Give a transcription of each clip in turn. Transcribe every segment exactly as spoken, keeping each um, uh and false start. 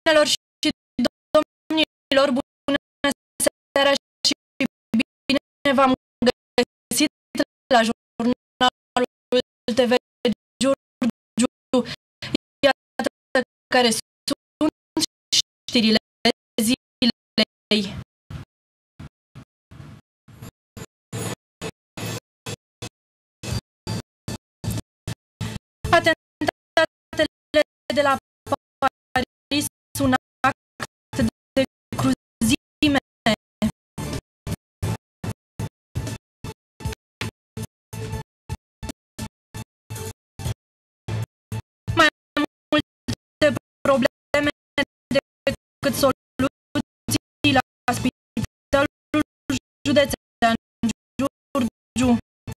Doamnelor și domnilor, bună seara și bine v-am găsit la jurnalul T V Giurgiu. Iată care sunt știrile zilei. Atentatele de la Paris, un act de cruzime. Mai multe probleme decât soluții la Spitalul Județean Giurgiu.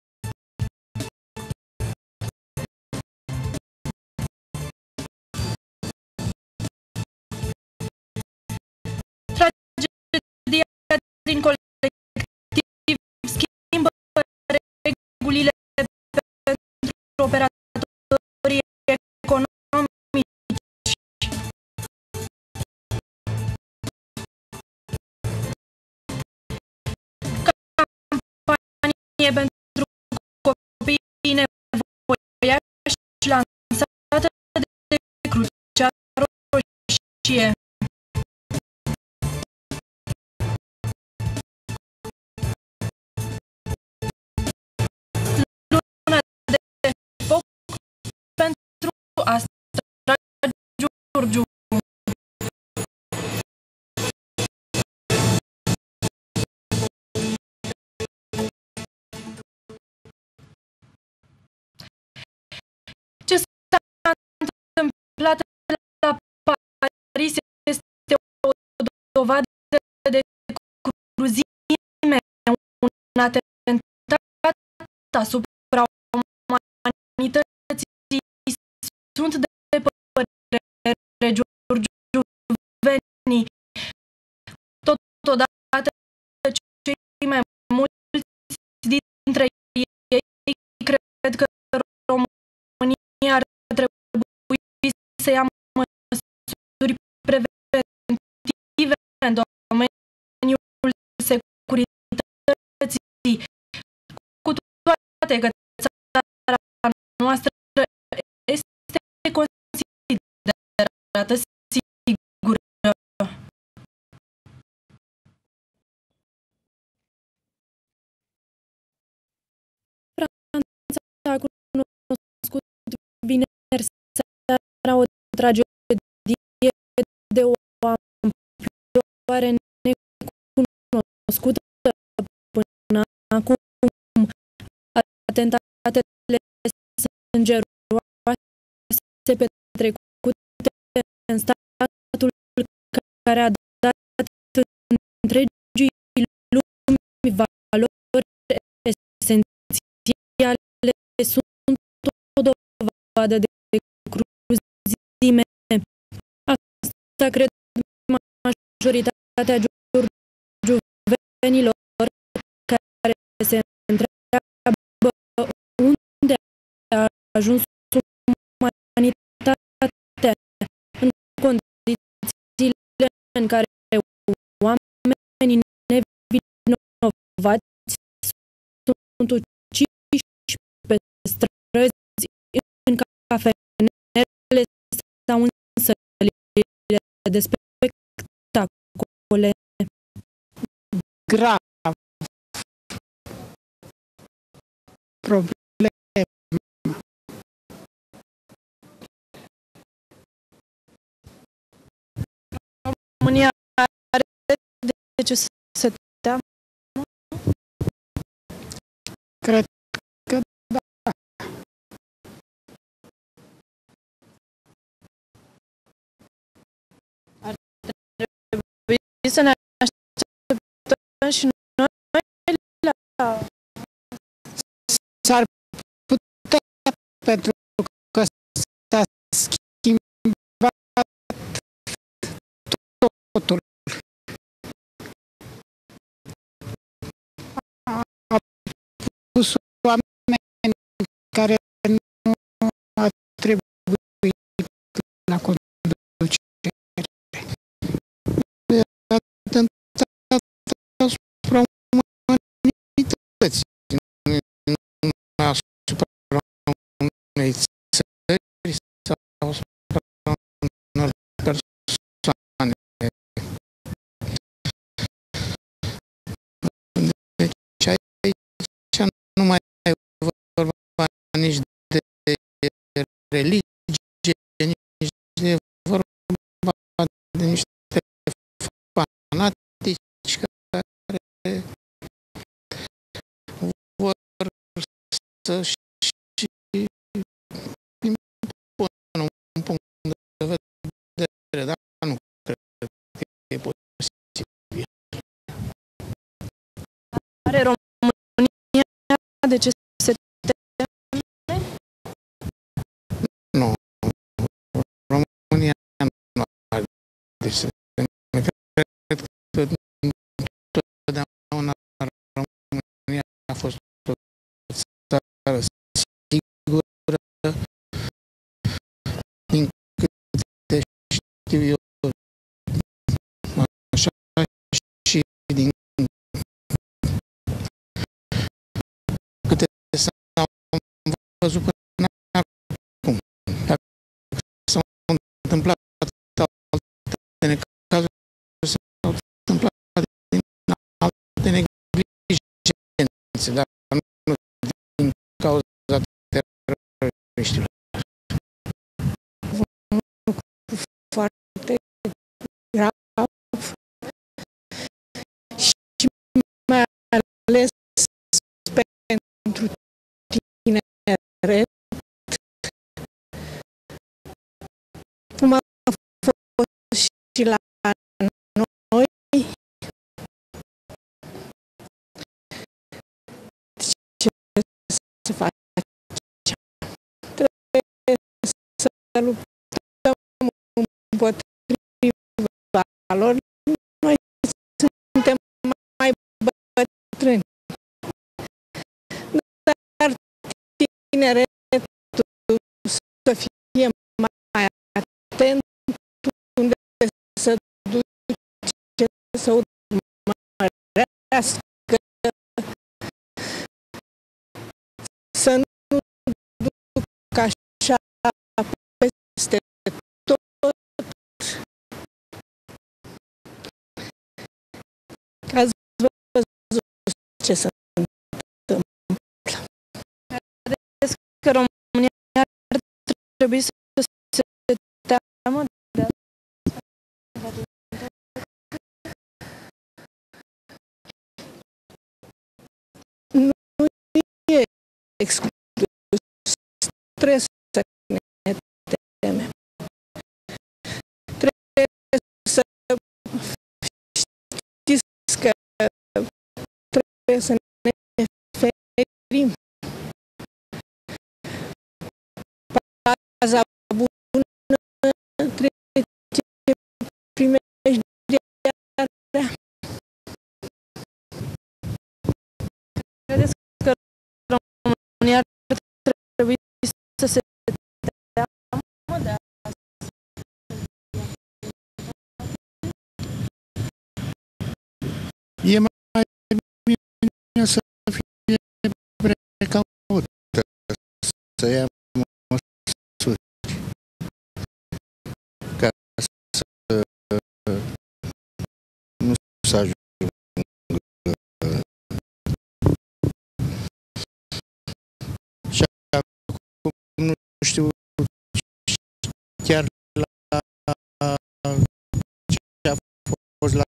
Tragedia din colectiv schimbă regulile pentru operatorii economici. Campanie pentru copii nevoiași lansată de Crucea Roșie. Luna de foc pentru Astra Giurgiu. Ce s-a întâmplat la Paris este o dovadă de cruzime, un atentat asupra umanității. Sunt de părere giurgiuvenii. Totodată, cei mai mulți dintre ei cred că România ar trebui să ia măsuri preventive în domeniul securității, cu toate că țara noastră este considerată sigură. Franța a cunoscut vineri seara o tragedie de o amploare necunoscută până acum. Atentatele sângeroase petrecute în statul care a dat întregii lumi valori esențiale sunt o dovadă de cruzime. Asta cred majoritatea giurgiuvenilor care se întreabă unde a ajuns umanitatea în condițiile în care oamenii nevinovați sunt uciși pe străzi, în cafenele sau în sălile de spectacole. Grav. Problema. România are de ce să se teamă? Cred că da. Ar trebui să ne așteptăm și noi la... S-ar putea, pentru că s-a schimbat totul. A pus oameni care nu a trebuit la conducere. nici de religie, nici de vorba de niște fanatici care vor să-și impună un punct de vedere, dar nu cred că e posibil. Are România de ce se teme? Nu. România nu are de ce se teme. Cred că întotdeauna România a fost o țară sigură, din câte știu eu, așa și din câte s-au văzut până acum. Dacă s-au întâmplat alte necazuri, s-au întâmplat din alte neglijențe, dar nu din cauza teroriștilor. Foarte grav și mai ales pentru tineret, cum a fost și la noi, ce să facem? Trebuie să luptăm împotriva lor. Noi suntem mai bătrâni, dar tineretul să fie mai atent unde să duce, să urmărească, să nu duc așa peste tot. Ați văzut ce se întâmplă. Credeți că România ar trebui să se teamă de nu e exclus. Trebuie să ne temem. Trebuie să știți că trebuie să ne ferim. Paza bună trece primejdiarea. Credeți că România ar trebui să se teamă de asta? E mai bine să fie precaută, să ia măsuri ca să nu se ajungă. Și acum nu știu chiar la ce a fost la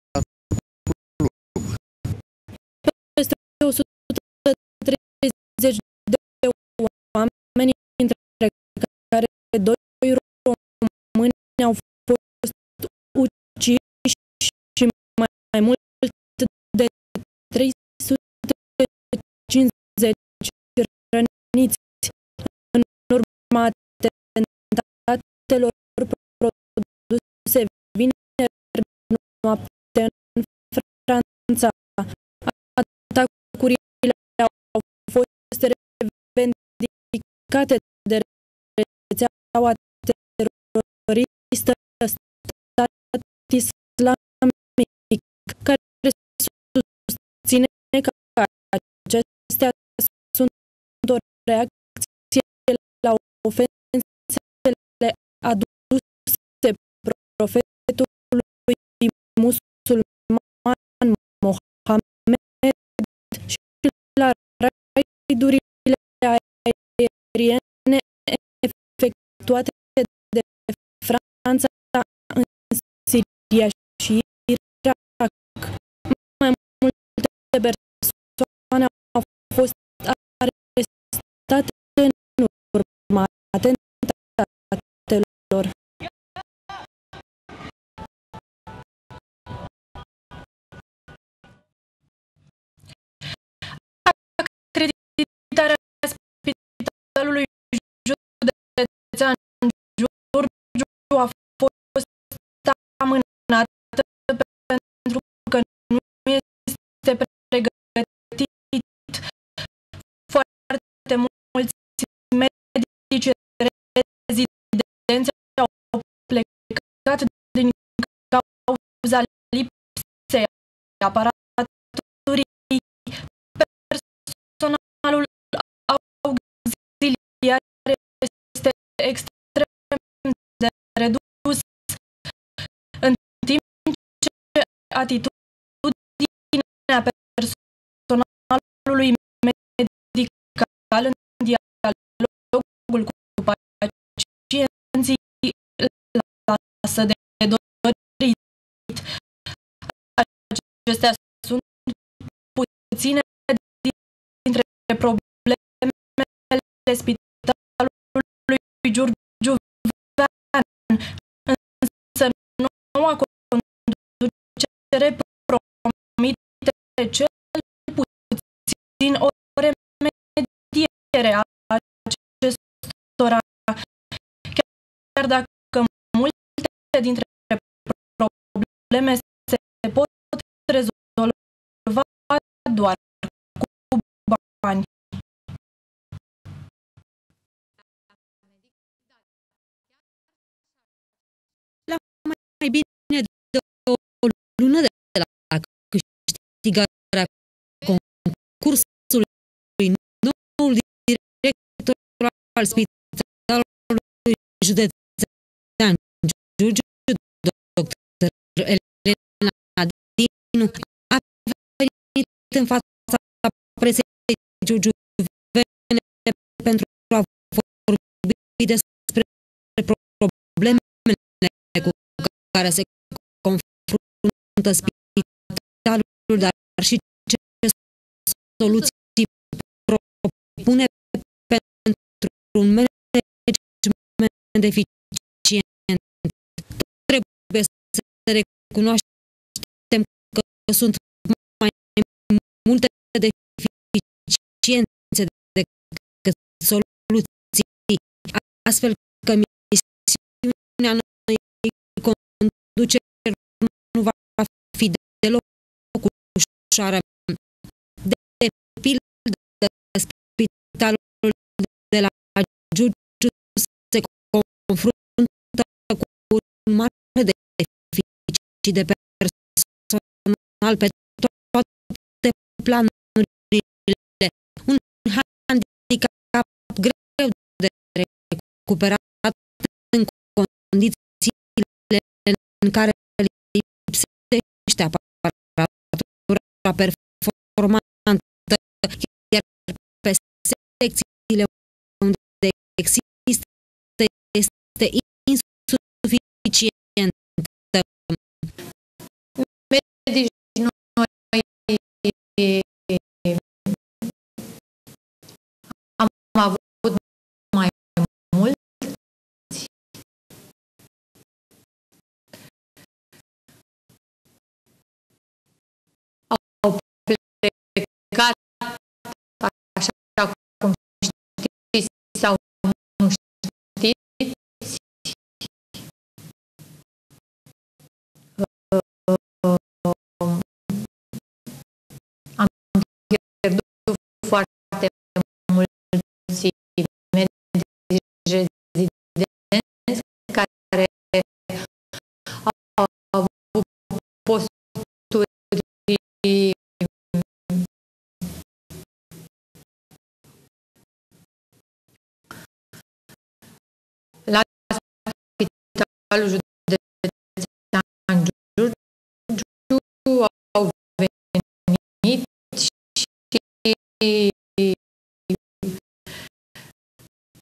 Peste o sută treizeci de oameni, între care doi români au fost uciși și mai mult de trei sute cincizeci răniți în urma atentatelor produse vineri noapte în Franța. Atacurile au fost revendicate de rețeaua teroristă Stat Islamic, care susține că acestea sunt o reacție la ofensele aduse profetului musulman Mohamed și la raidurile aeriene efectuate de Franța în Siria și Irak. Mai multe persoane au fost arestate în urma atentatelor. Acreditarea Spitalului Județean Giurgiu a fost amânată pentru că nu este pregătit. Foarte mulți medici rezidenți au plecat din cauza lipsei aparaturii. Personalul auxiliar este extrem de redus, în timp ce atitudinea personalului medical în dialogul cu pacienții lasă de dorit. Acestea sunt puține dintre problemele Spitalului Giurgiuvean, însă noua conducere promite cel puțin o remediere a acestora, chiar dacă multe dintre probleme se pot rezolva doar cu bani. La mai bine de o lună de la câștigarea concursului, noul director al Spitalului Județean Giurgiu, doctor Elena Dinu, a venit în fața presei giurgiuvene pentru a vorbi despre problemele cu care se confruntă spitalul, dar și ce soluții propune pentru un management eficient. Trebuie să recunoaștem că sunt mai multe deficiențe decât soluții, astfel că misiunea noii conduceri nu va fi deloc ușoară. De pildă, Spitalul de la Giurgiu se confruntă cu un mare deficit de personal pe toate planurile, un handicap greu de recuperat în condițiile în care lipsește aparatura performantă, iar pe secțiile unde există este insuficientă. Medici noi am avut mai mulți. Au plecat, așa cum știți sau nu știți. Am pierdut foarte mulți medici rezidenți care au avut posturi la Spitalul Județean Giurgiu, au venit și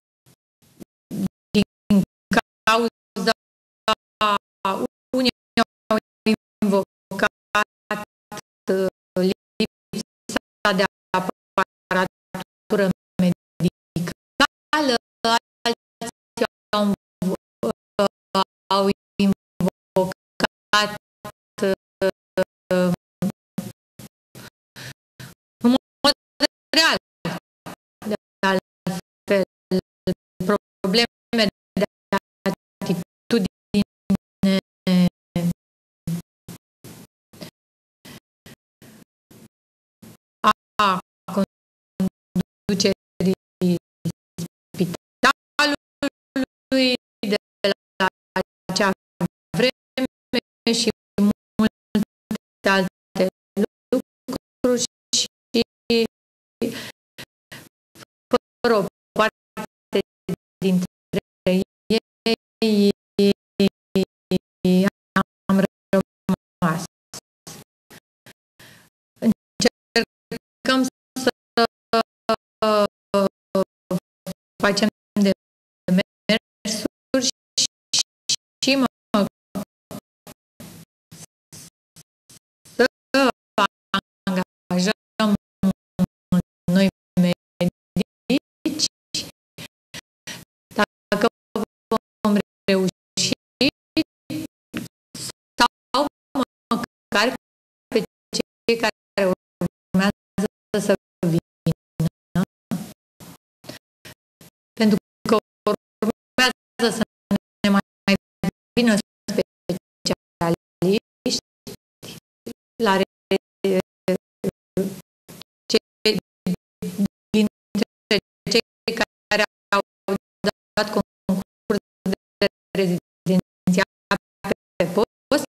în mod real. De altfel, probleme de atitudine a conducerii spitalului de la acea vreme și multe alte lucruri și fără o parte dintre ei am rămas. Încercăm să facem demersuri și mă să angajăm noi medici. Dacă vom reuși sau măcar pe cei care urmează să vină, pentru că urmează să ne mai vină specialiști la dintre cei care au dat concurs de rezidențiat pe post,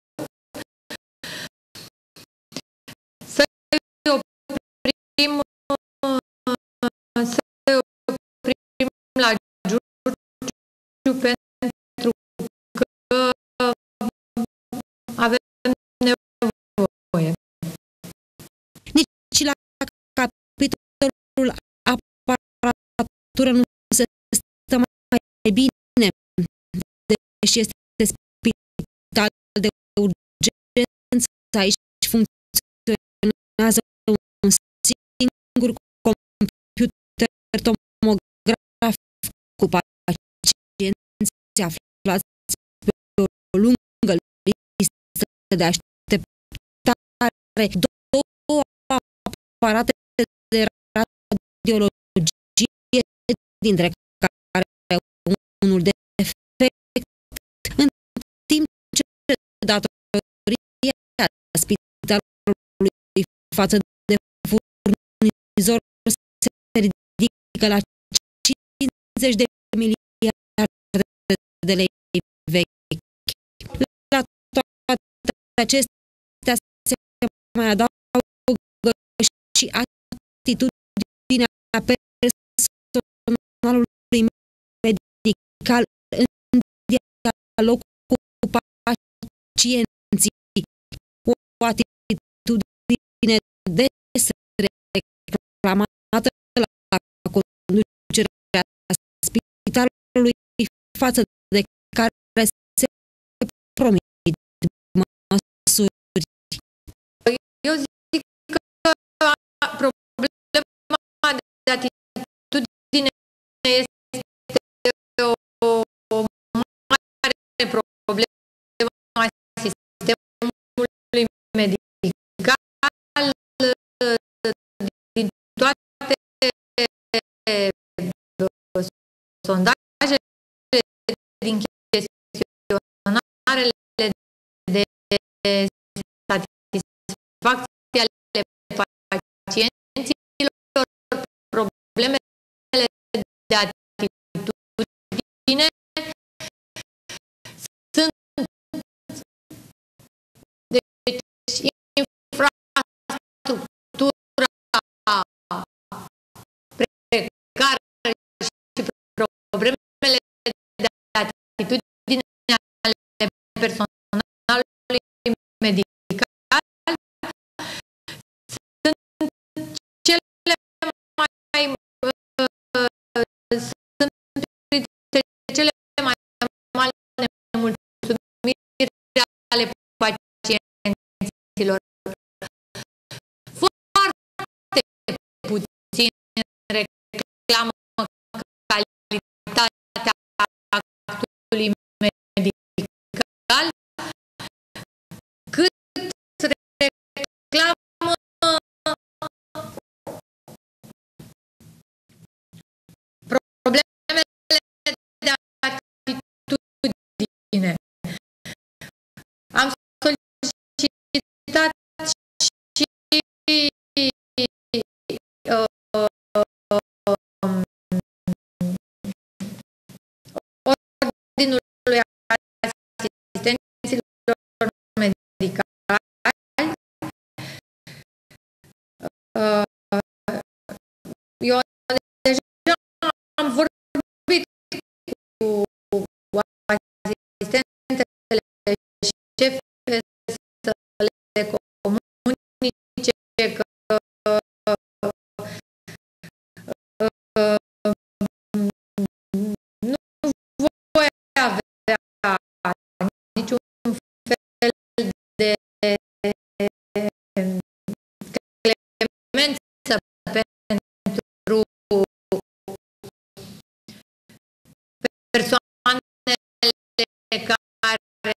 să oprim să oprim la Giurgiu pentru că avem nevoie. Nici la capitolul aparatură nu se stă mai bine, deși este spital de urgență, aici funcționează un singur computer tomograf cu pacienți aflați pe o lungă listă de așteptare, două aparate de radiologie, dintre care unul defect, în timp ce datoria spitalului față de furnizor se ridică la cincizeci de miliarde de lei vechi. La toate acestea se mai adaugă și atitudinea personalului medical în dialog cu pacienții, o atitudine des reclamată la conducerea spitalului față de care se promit măsuri. Eu zic că problema de atitudine este o, o mare problemă a sistemului medical din toate sondajele, din chestionarele de satisfacție ale pacienților, problemele de atitudine sunt, deci, infrastructura precară și problemele de atitudine ale personalului medical sunt cele mai sunt printre cele mai mari nemulțumiri ale pacienților. Foarte puțin reclamă calitatea actului medical am vorbit cu asistentele șefe să le comunice că nu voi avea niciun fel de clemență pentru persoanele care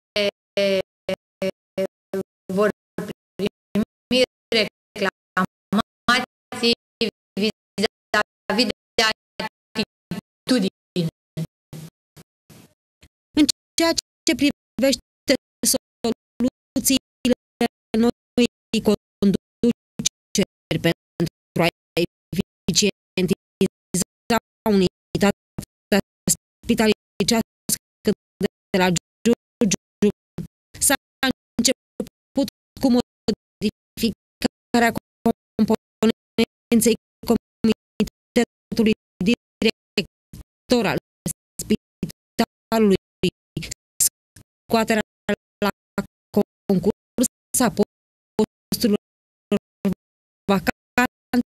vor primi reclamații vis-a-vis de atitudine. În ceea ce privește soluțiile noi conduceri pentru a eficientiza unitatea spitalicească de la Giurgiu, s-a început cu modificarea componenței comitetului director al spitalului, scoaterea la concurs a posturilor vacante,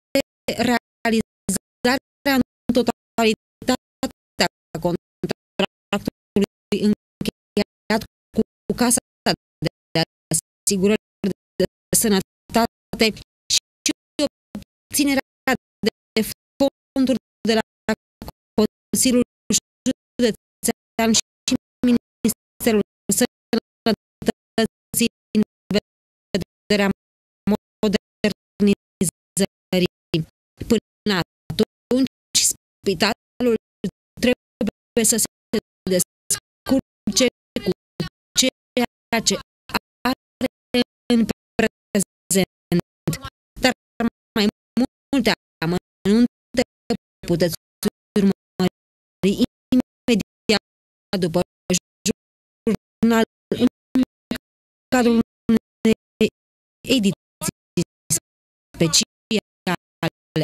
realizarea în totalitate a contractului încheiat cu Casa de Asigurări de Sănătate și obținerea de fonduri de la Consiliul Județean și Ministerul Sănătății în vederea modernizării. Până atunci, spitalul trebuie să se descurce cu ceea ce are în prezent. Dar mai multe amănunte puteți urmări imediat după jurnal în cadrul unei ediții speciale.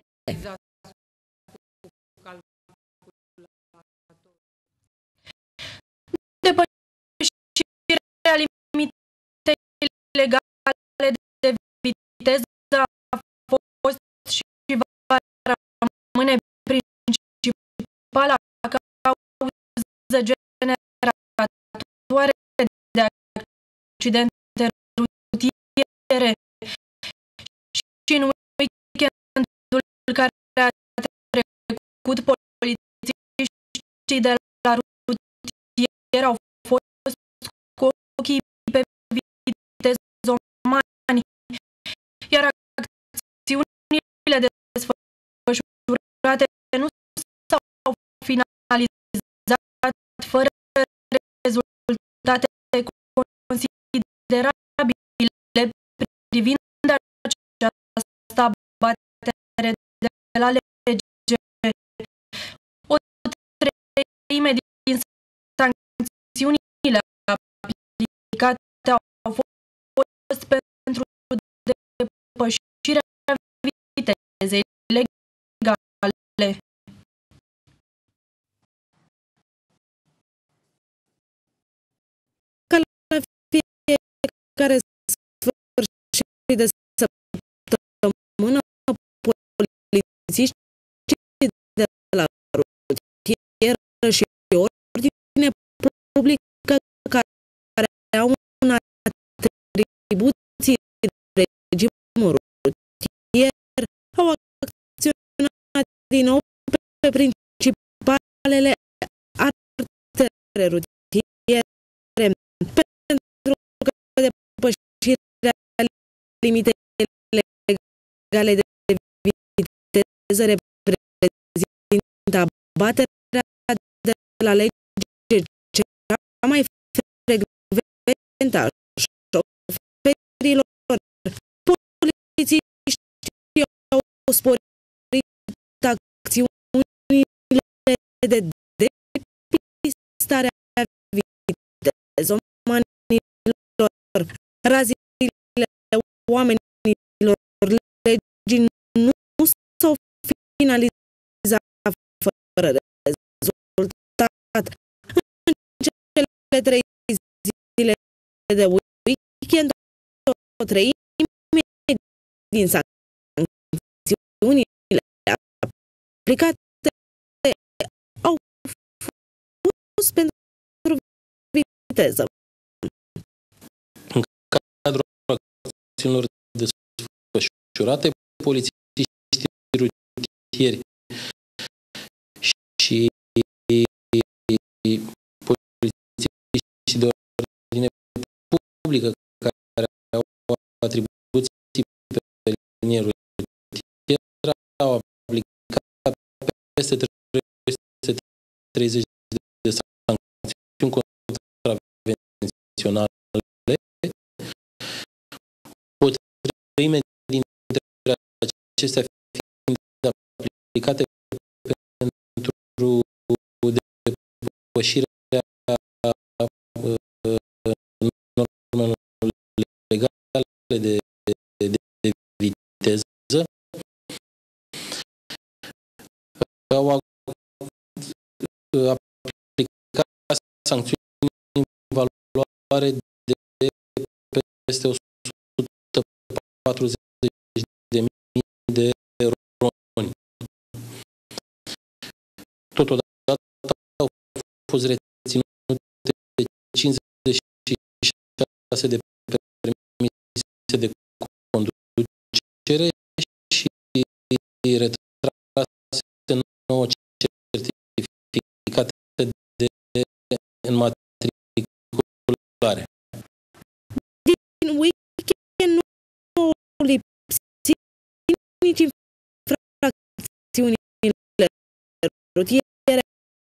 Depășirea limitei legale de viteză a fost și va rămâne principala cauză generatoare de accidente rutiere și în weekendul care a trecut, polițiștii de la rutier au fost cu ochii pe vitezomani, iar acțiunile desfășurate nu s-au finalizat fără rezultate considerabile privind această abatere de la lege. O treime din sancțiunile aplicate au fost pentru depășirea vitezei legale. Ca la fiecare sfârșit de săptămână, polițiștii de la rutieră și ordine publică care au un atribuții regimul rutier au acționat din nou pe principalele artere rutiere pentru că depășirea limitei legale de viteză reprezintă abaterea de la lege cea mai frecventă a șoferilor. Polițiștii au sporit acțiunile de depistare a vitezomanilor, raziile oamenilor legii nu s-au finalizat trei zile de weekend, o treime din sancțiunile aplicate au fost pentru viteză. În cadrul acțiunilor desfășurate, polițiștii rutieri și polițiștii de ordine publică care au atribuții pe linie rutieră au aplicat peste trei sute treizeci de sancțiuni contravenționale. O treime dintre acestea fiind aplicate pentru depășirea normelor legale de, de, de viteză, au aplicat sancțiuni în valoare de peste o sută patruzeci de mii de roni. Totodată au fost reținute cincizeci și șase de permise de conducere și retrase nouă certificate de înmatriculare. Din weekend nu au lipsit nici infracțiunile rutiere.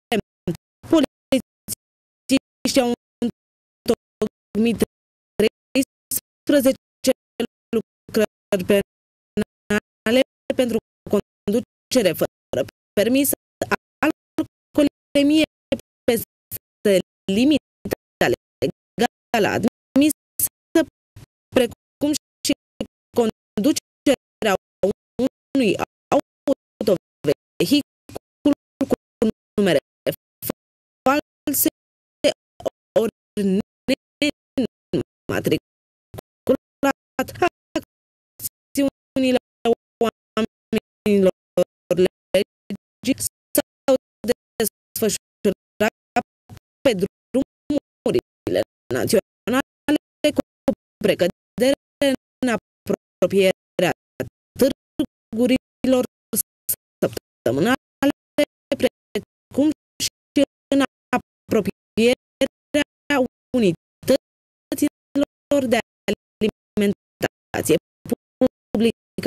Polițiștii au întocmit treisprezece lucrări penale pentru conducere fără permis, alcoolemie peste limita legală admisă, precum și conducerea unui autovehicul cu numere false ori nematriculat. Acțiunile oamenilor legii s-au desfășurat pe drumurile naționale cu precădere în apropierea târgurilor săptămânale, precum și în apropierea unităților de alimentație publică.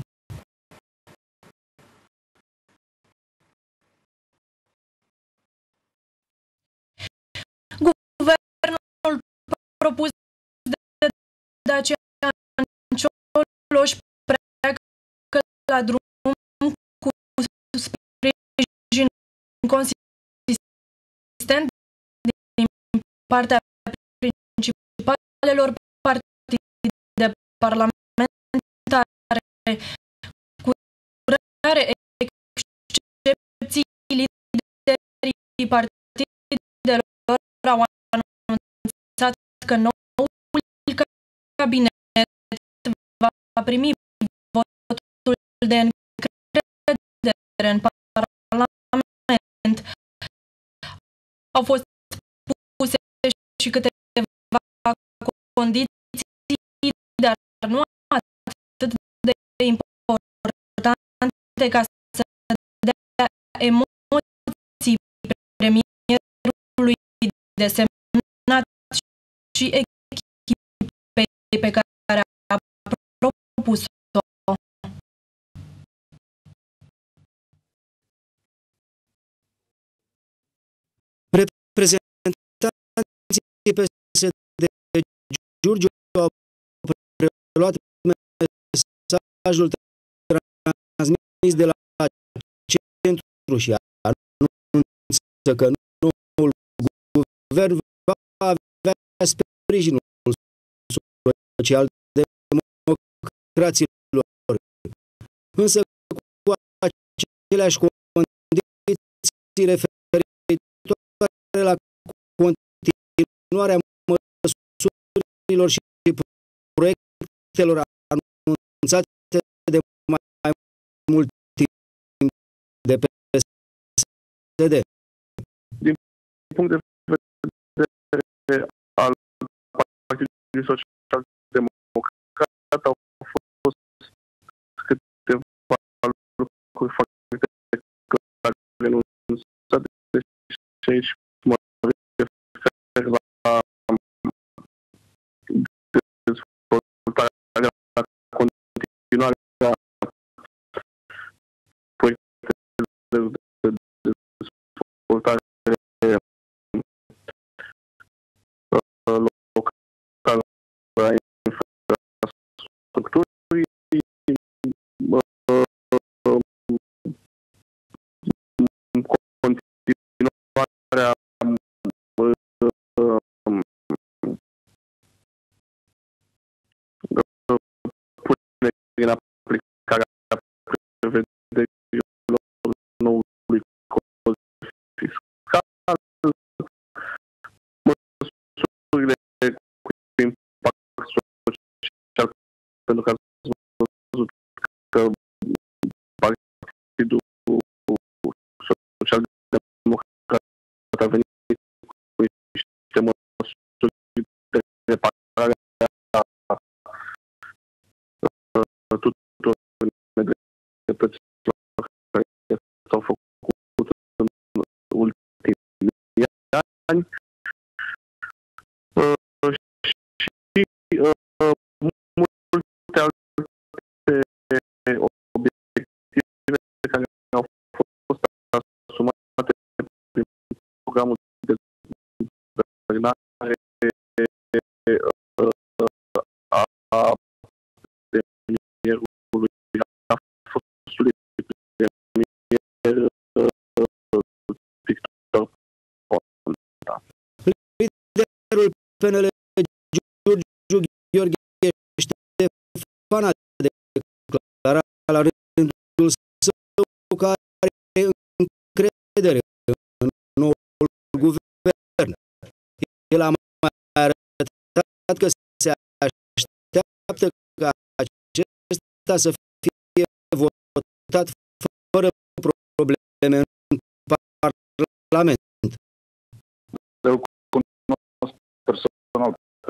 Guvernul propus de Dacian Cioloș pleacă la drum cu sprijin consistent din partea principalelor partide parlamentare, cu rare excepții. Liderii partidelor au anunțat că noul cabinet va primi votul de încredere în Parlament. Au fost puse și câteva condiții, dar nu atât de importante ca să dea emoții premierului desemnat și echipei pe care a propus-o. Reprezentanții P S D Giurgiu au preluat mesajul transmis de la centru și anunță că noul guvern va avea sprijinul social-democraților, însă cu aceleași condiții referitoare la continuarea continuarea măsurilor și proiectelor anunțate de mai mult timp de P S D. Din punct de vedere al Partidului Social Democrat, au fost câteva lucruri foarte clare renunțate și aici mă refer la dezvoltarea, la continuarea proiectelor de dezvoltare locală a infrastructurii, continuarea punerii în aplicare a prevederilor noului cod fiscal, măsurile cu impact social, pentru că ați văzut că Partidul Social Democrat a venit cu niște măsuri de reparare a tuturor nedreptăților care s-au făcut în ultimii ani și multe alte obiective care au fost asumate prin programul de guvernare a premierului, a fostului premier Victor Ponta. Liderul P N L, Giurgiu Gheorghe Ștefan, a declarat la rândul său că are încredere în noul guvern. El a mai arătat că se așteaptă ca acesta să fie votat fără probleme în Parlament. Eu cunosc personal pe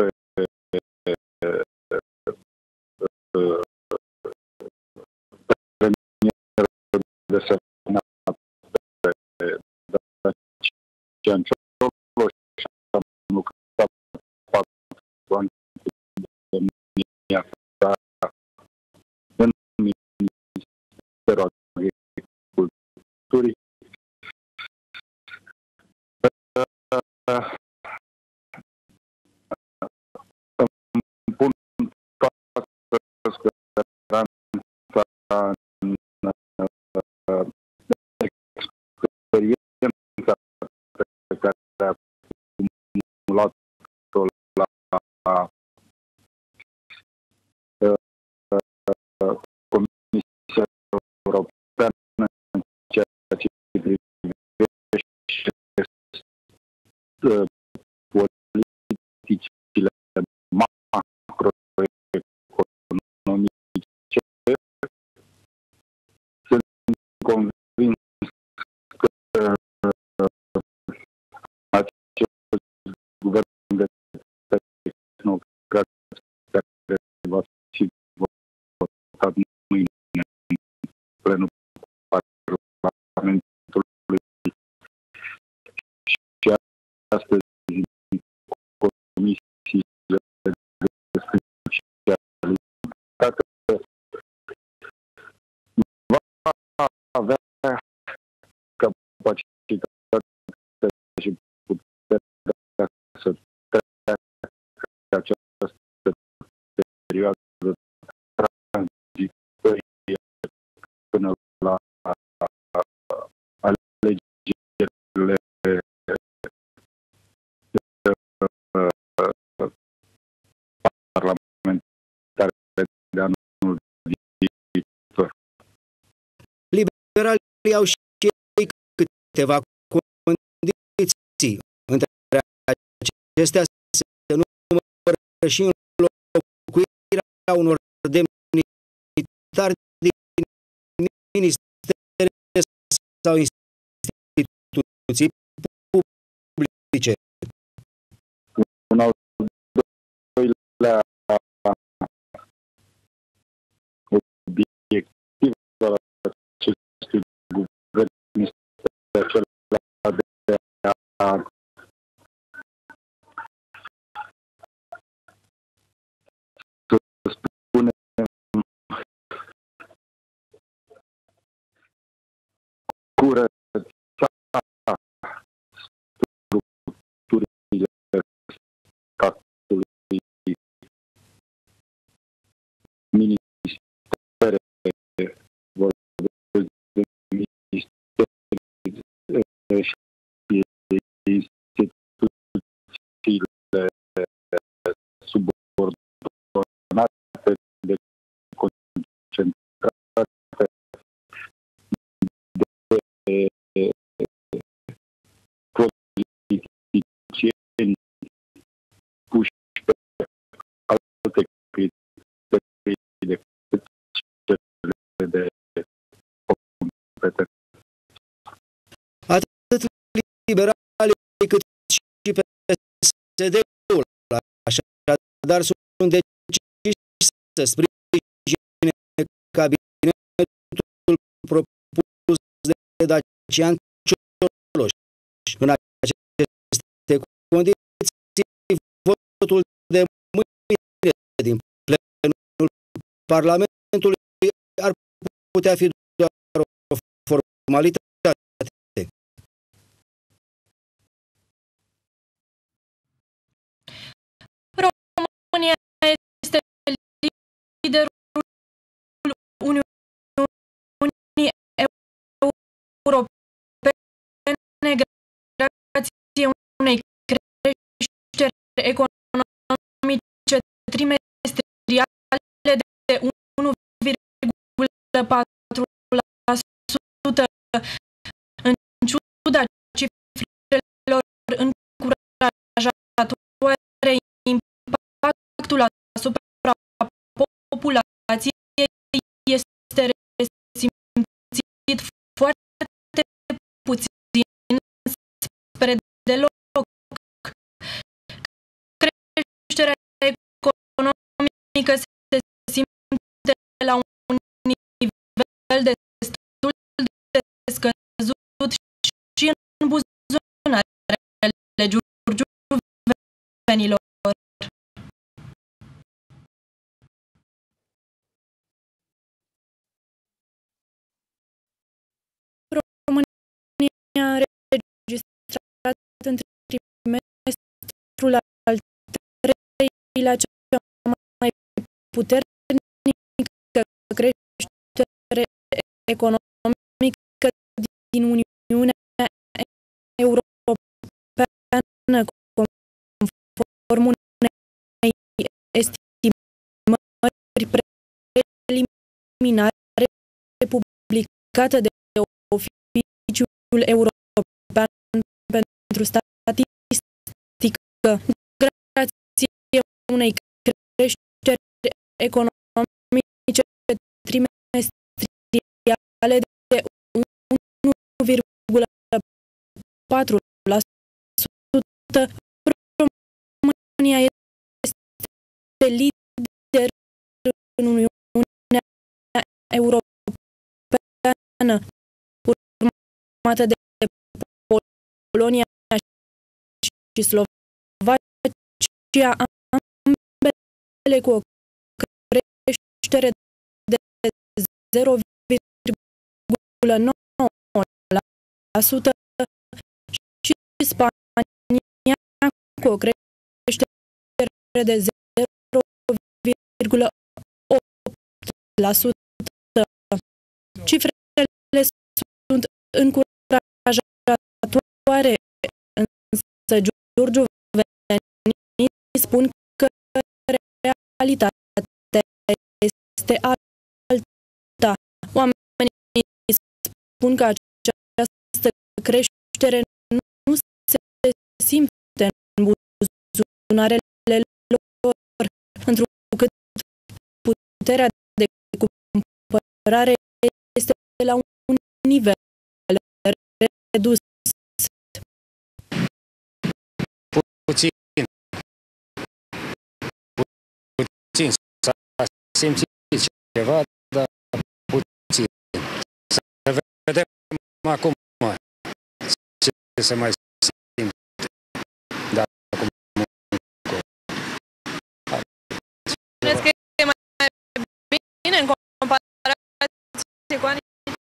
premier desemnat de Dacian Cioloș și am lucrat patru ani cu domnia sa în Ministerul Agriculturii. Îmi pun toată speranța în experiența pe care a acumulat-o la Comisia Europeană în ceea ce privește politicile macroeconomice. Sunt convins că acest guvern de tehnocrați care va fi votat mâine în plenul Parlamentului și astăzi comisiile de specialitate va avea capacitatea și puterea să treacă această perioadă tranzitorie până la alegerile parlamentare de anul viitor. Liberalii au și ei câteva condiții. Între acestea și înlocuirea unor demnitari din ministere sau instituții publice. Un al doilea obiectiv al acestui guvern este acela de a să spunem curăța structurile statului, ministere, vorbesc de ministeri și instituțiile subordonate de concentrate de politicieni puși pe alte criterii decât cele de competență. Atât liberalii cât și P S D-ul, așadar sunt deciși să sprijine cabinetul propus de Dacian Cioloș. În aceste condiții, votul de mâine din plenul Parlamentului ar putea fi doar o formalitate. România este liderul Uniunii Europene grație unei creșteri economice trimestriale de unu virgulă patru la sută, în ciuda cifrelor încurajatoare. Impactul asupra populației este resimțit foarte puțin spre deloc. Creșterea economică se simte la un nivel destul de scăzut și în buzunarele giurgiuvenilor. România a înregistrat în trimestrul al treilea cea mai puternică creștere economică din Uniunea Europeană, conform unei estimări preliminare publicată de Oficiul European pentru Statistică. Grație unei creșteri economice trimestriale de unu virgulă patru la sută, România este lider în Uniunea Europeană, urmată de Polonia și Slovacia, ambele cu o creștere de zero virgulă nouă la sută și Spania cu o creștere de zero virgulă opt la sută. Cifrele sunt încurajatoare, însă giurgiuvenii spun că realitatea este alta. Oamenii spun că această creștere nu se simte în buzunarele lor, puterea de cumpărare este la un nivel redus. Puțin. Puțin. S-a simțit ceva, dar puțin. Să vedem acum ce se mai simte. Da, acum. Spuneți că e mai bine în comparație cu anii?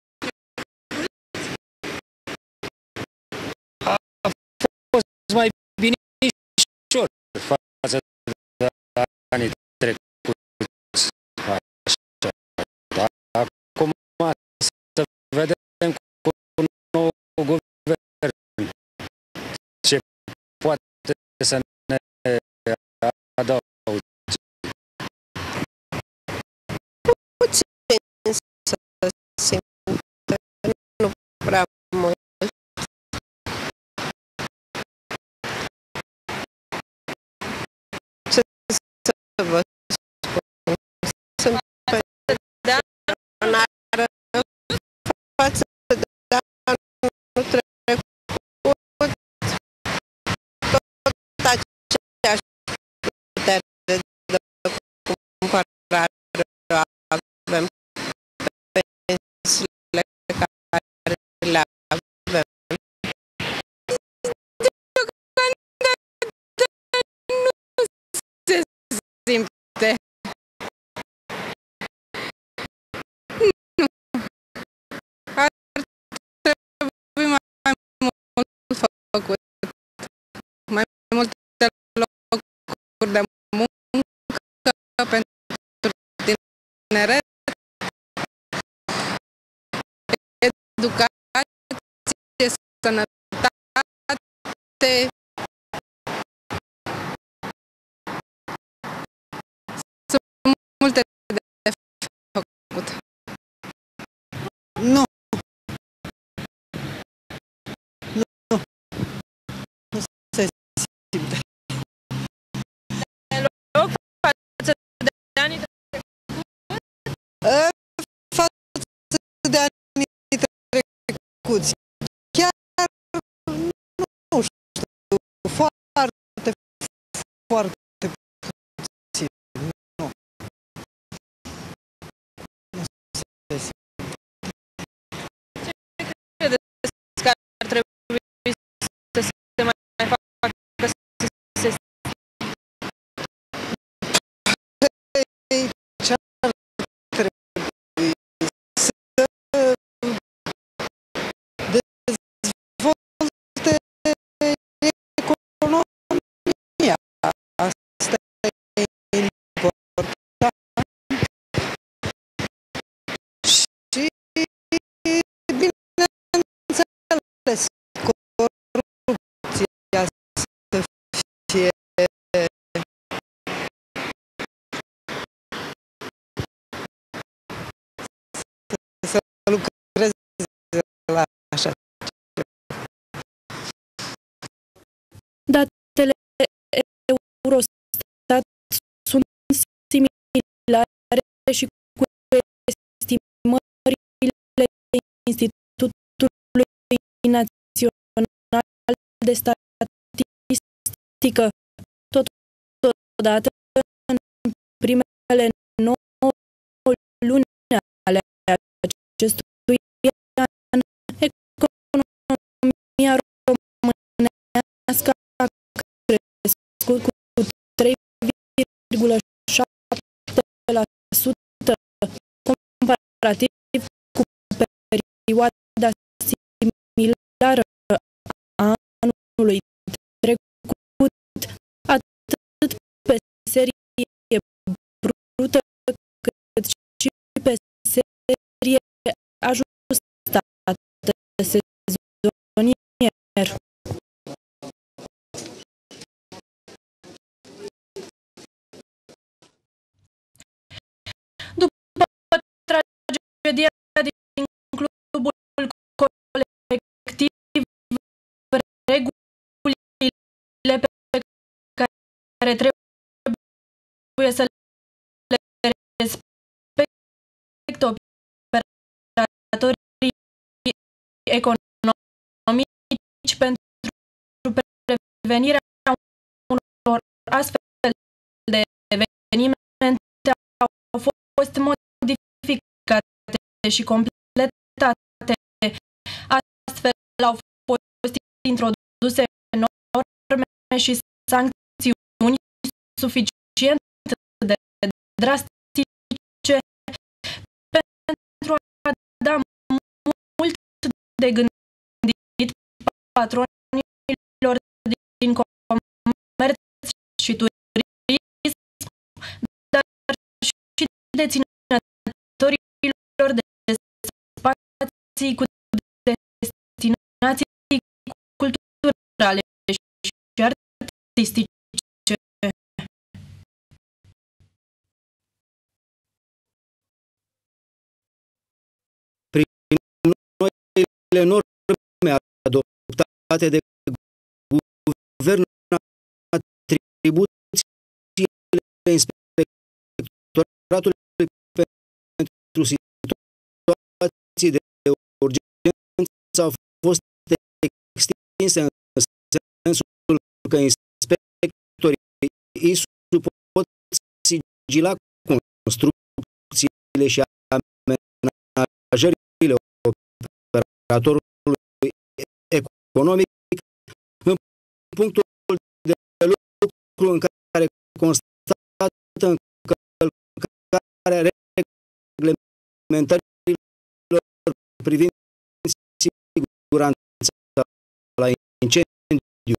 A fost mai binișor față de anii trecuți. Așa. Dar acum să vedem cu un nou guvern ce poate să ne adauge. Puțin să simte, nu prea mult. Ce să vă spun? Sunt pe anară față de anul trecut. Tot aceeași putere de cumpărare avem, pensiile care le avem. Nu se simte. Nu. Ar trebui mai mult făcut. Mai multe locuri de muncă pentru tineret. Educație, sănătate, sunt multe de făcut. Nu. Nu. Nu se simte. Deloc față de anii Față de anii trecuți. Chiar nu știu, foarte, foarte puțin. Nu. Nu se simte. credeți că ar trebui să se mai facă să se Ce-ar trebui să dezvolte economia. Asta e important. Și, bineînțeles, corupția să fie să lucreze la așa. datele Eurostat sunt similare și cu estimările Institutului Național de Statistică. Totodată, în primele nouă luni ale acestui an, economia românească a crescut cu trei virgulă șapte la sută comparativ cu perioada similară a anului trecut, atât pe serie brută cât și pe serie ajustată sezonier. După tragedia din clubul colectiv, regulile pe care trebuie să le economici pentru prevenirea unor astfel de evenimente au fost modificate și completate. Astfel au fost introduse norme și sancțiuni suficient de drastice pentru a da mult de gândit patronilor din comerț și turism, dar și deținătorilor de spații cu destinații culturale și artistice. Noile norme adoptate de guvern, atribuțiile Inspectoratului pentru situații de urgență au fost extinse în sensul că inspectorii I S U pot sigila construcțiile și amenajările operatorului economic în punctul de lucru în care constată încălcarea reglementărilor privind siguranța la incendiu.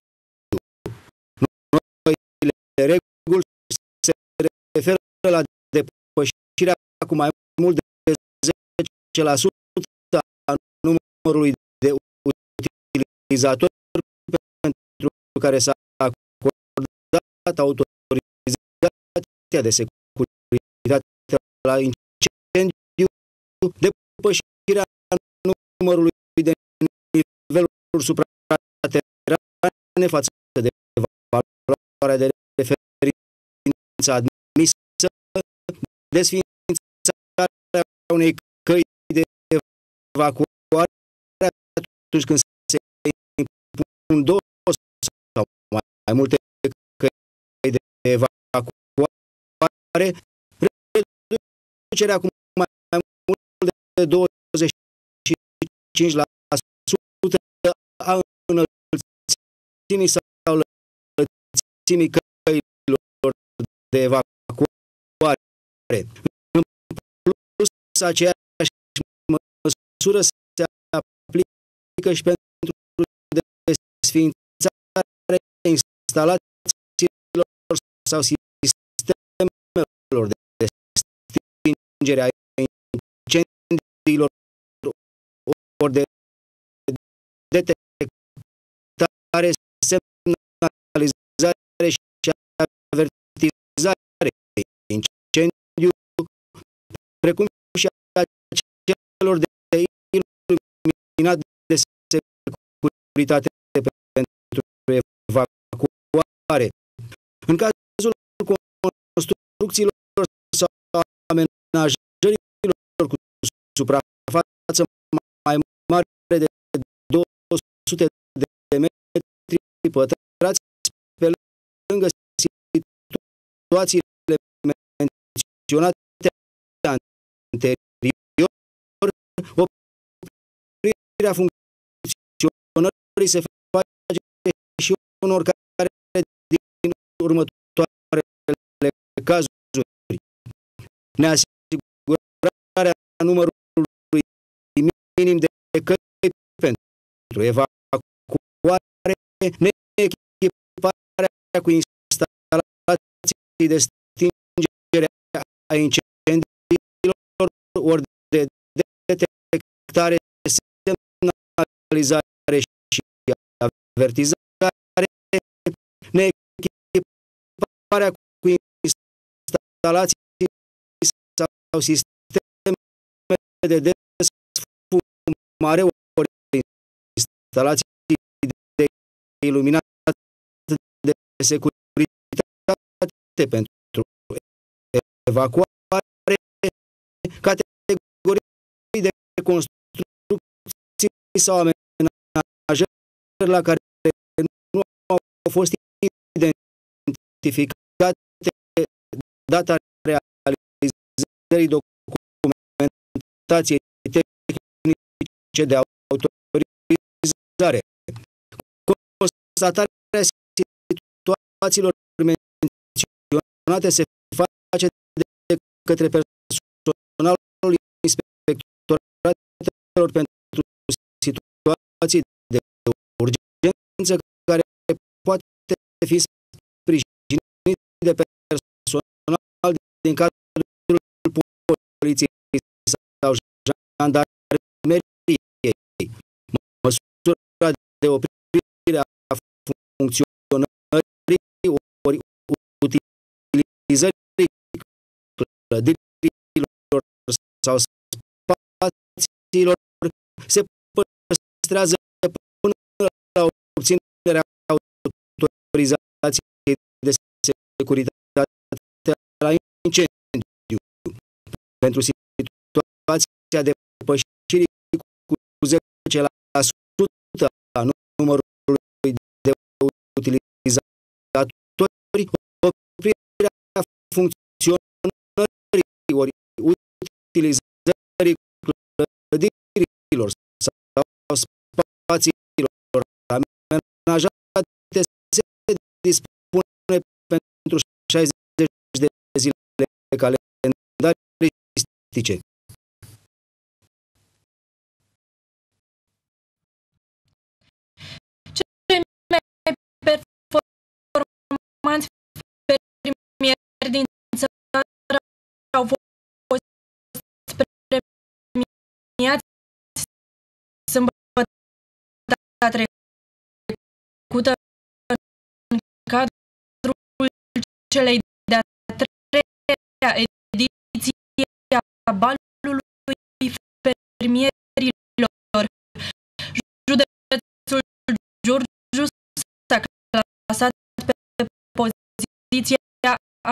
Noile reguli se referă la depășirea cu mai mult de zece la sută a numărului de utilizatori pentru care s-a acordat autorizația de securitate la incendiu, depășirea numărului de niveluri supraterane față de valoarea de referință admisă, desființarea unei căi de evacuare atunci când se impun două sau mai multe căi de evacuare, reducerea cu mai mult de douăzeci și cinci la sută a înălțimii sau lățimii căilor de evacuare. În plus, aceeași măsură se aplică și pentru desființarea instalațiilor sau sistemelor de stingere a incendiilor ori de detectare, semnalizare și avertizare incendiu, precum și a celor de iluminat de securitate pentru evacuare. În cazul construcțiilor sau amenajărilor cu suprafață mai mare de două sute de metri pătrați, pe lângă situațiile menționate anterior, oprirea funcționării se face și în oricare din următoarele cazuri: neasigurarea numărului minim de căi pentru evacuare, neechiparea cu instalații de stingere a incendiilor ori de detectare, semnalizare și avertizare, neechiparea cu instalații sau sisteme de desfumare ori instalații de iluminat de securitate pentru evacuare, categorii de construcții sau amenajări la care nu au fost identificate data realizării documentației tehnice de autorizare. Constatarea situațiilor menționate se face de către personalul inspectoratelor pentru situații de urgență care poate fi sprijinit de personal din cadrul poliției sau jandarmeriei. Măsura de oprire a funcționării ori utilizării clădirilor sau spațiilor se păstrează până la obținerea autorizației de securitate la incendiu. Pentru situația depășirii cu zece la sută a numărului de utilizatori, oprirea funcționării ori utilizării clădirilor sau spațiilor amenajate se dispune pentru șaizeci de zile calendaristice. Cei mai performanți fermieri din țară au fost premiați sâmbătă trecută în cadrul celei de-a treia ediție a balului fermierilor. Județul Giurgiu s-a clasat pe poziția a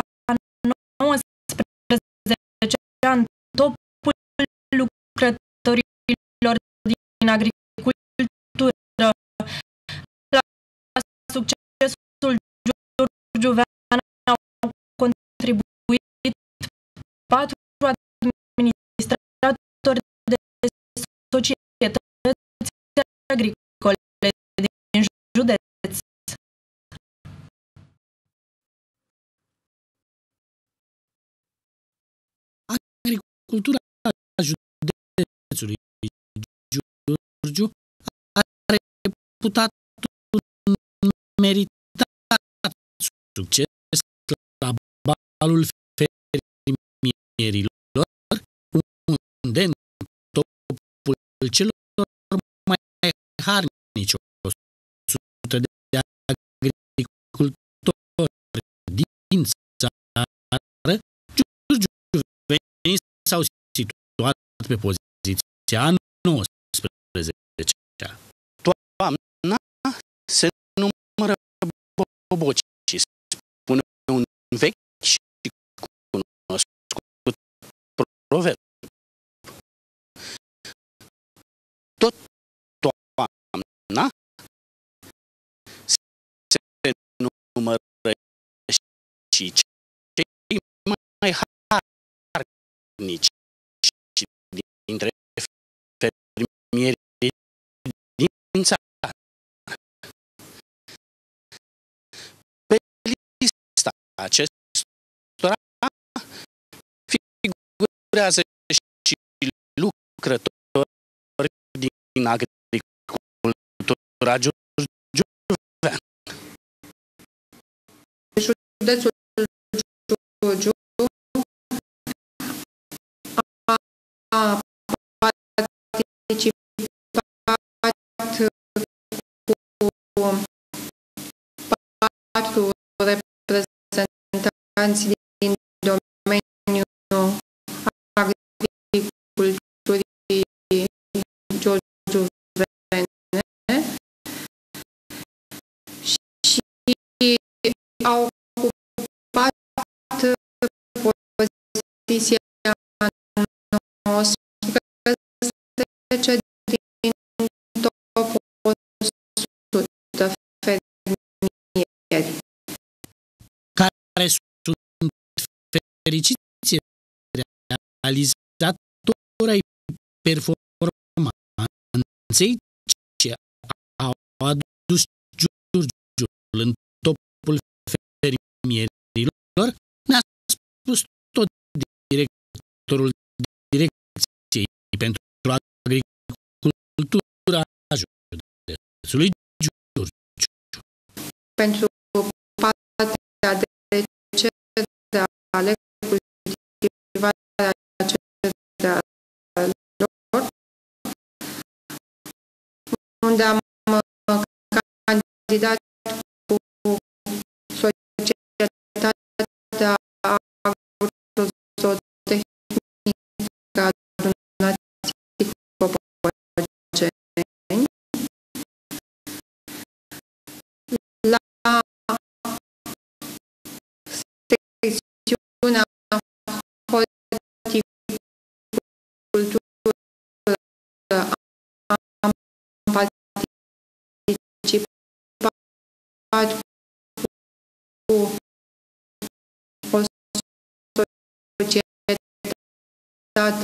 nouăsprezecea în topul lucrătorilor din agricultură. La succesul giurgiuvean au contribuit patru administratori de societăți agricole din județ. Agricultura județului Giurgiu are reputat un meritat succes la balul fermierilor, unde în topul celor mai harnici o sută de agricultori din țară, giurgiuvenii s-au situat pe poziția a nouăsprezecea. Toamna se numără bobocii, spune un vechi și cunoscut proverb. Tot toamna se numără și cei mai harnici dintre fermierii din țară. Pe lista acestora figurează și lucrători din agricultura giurgiuveană. Județul Giurgiu a participat cu patru reprezentanți din domeniul agriculturii giurgiuvene și au ocupat poziția nouăsprezece din fericiți realizatori ai performanței ce au adus Giurgiul în topul fermierilor, ne-a spus tot directorul Direcției pentru Agricultura județului Giurgiu. Pentru partea de cereale, cultivarea cerealelor, unde am candidat cu Societatea Agrozotehnică a Dunății Copăceni la secțiunea horticultură. Am participat cu o societate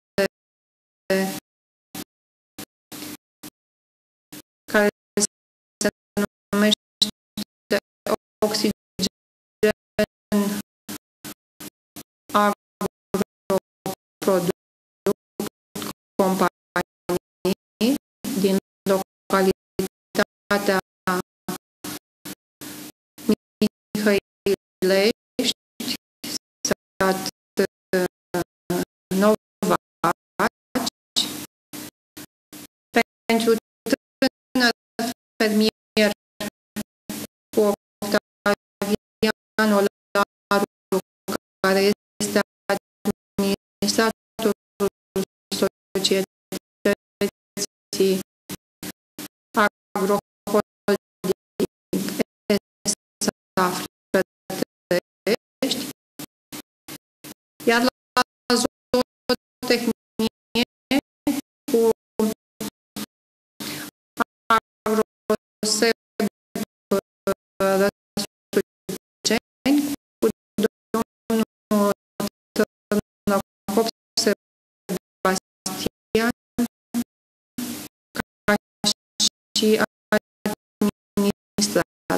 care se numește Oxigen Agroproduct Companie din localitatea Mihăilești, sat Novaci, pentru tânăr fermier cu Octavian Olaru, care este administratorul societății Agroholding S A Frătești, iar la zootehnie cu Agroseb Răsuceni, cu domnul Tărnăcop Sebastian, ca și administrator.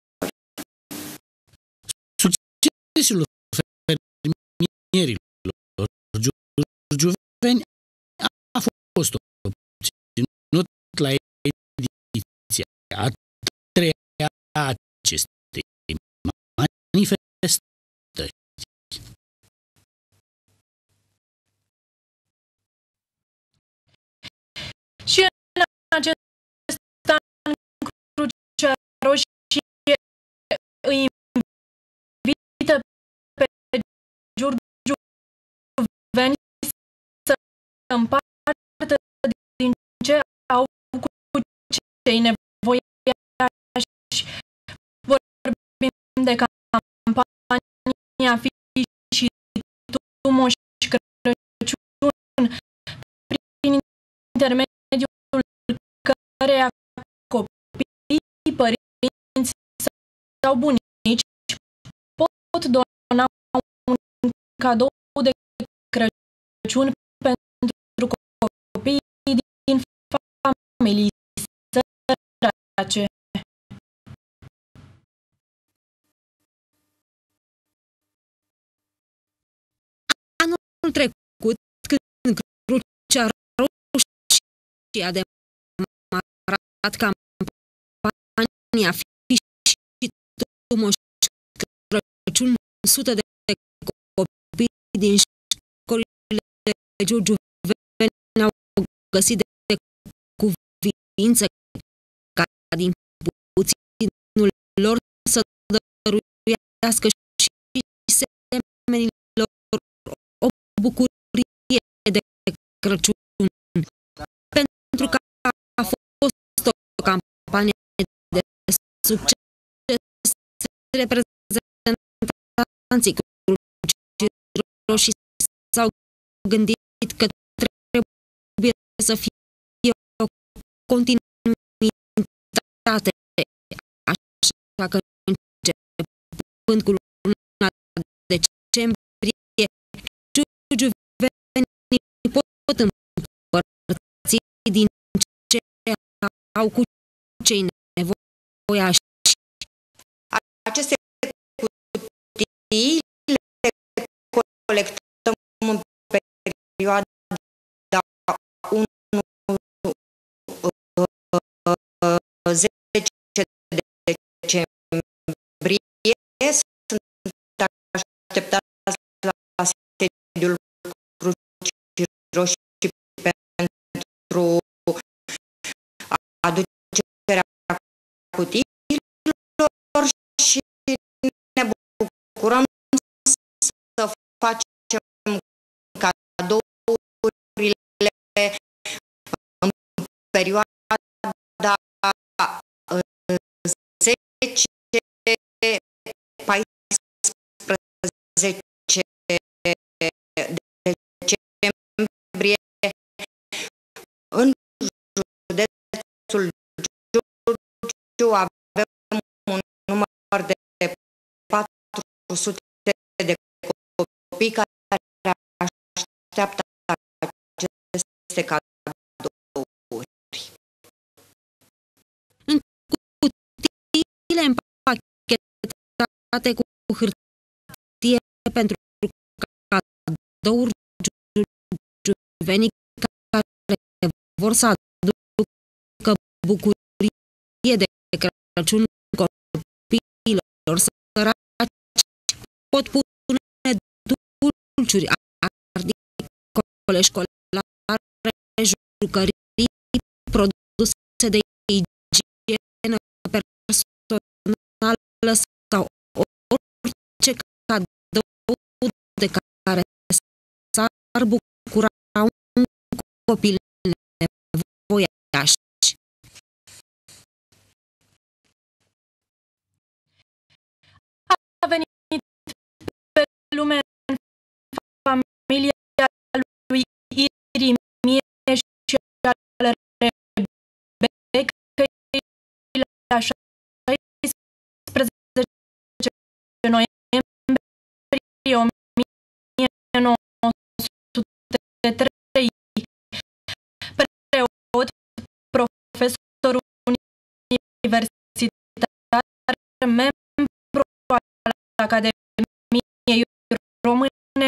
Succesul fermierilor giurgiuveni a fost obținut la ediția a treia a acestei manifestări. Și în acest an Crucea Roșie îi invită pe giurgiuveni să împartă din ce au cu cei nevoiași. Vorbim de campania Fii și tu, Moș Crăciun, prin intermediul căreia copiii, părinți sau bunici pot dona un cadou de Crăciun pentru copiii din familii sărace. Anul trecut, când Crucea Roșie a demarat campania Fii și tu, Moș Crăciun, sute de copii din școlile giurgiuveni au găsit de cuvință ca din puținul lor să dăruiască și semenilor o bucurie de Crăciun, pentru că a fost o campanie de succes. Reprezentanții Crucii Roșii s-au gândit că trebuie să fie o continuitate, așa că începând cu luna decembrie din ce au cu cei nevoiași. Aceste cutii le colectăm în perioada unu zece decembrie. Sunt așteptați la sediul Crucii Roșii pentru aducerea cutiilor și ne bucurăm să facem cadourile în perioada zece paisprezece decembrie în județul Giurgiu avem un număr de patru sute de copii care așteaptă aceste cadouri. În cutiile împachetate cu hârtie pentru cadouri juvenii care vor să aducă bucurie de Crăciun copiilor săraci, pot pune dulciuri, articole școlare, jucării, produse de igienă personală sau orice cadou de care s-ar bucura un copil nevoiaș. A venit pe lume în familia lui Irimie și al Rebecăi la șaisprezece noiembrie o mie nouă sute trei. Preot, profesor universitar, membru al Academiei Române,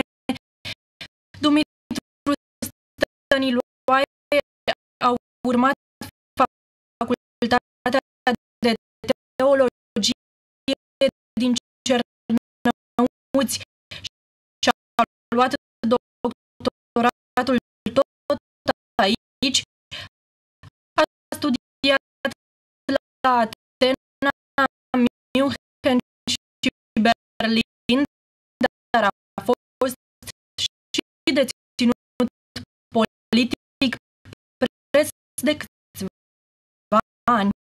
Dumitru Stăniloae au urmat facultatea de teologie din Cernăuți și a luat doctoratul tot aici. A studiat la Atena, München și Berlin, dar a fost și deținut politic preț de câțiva ani.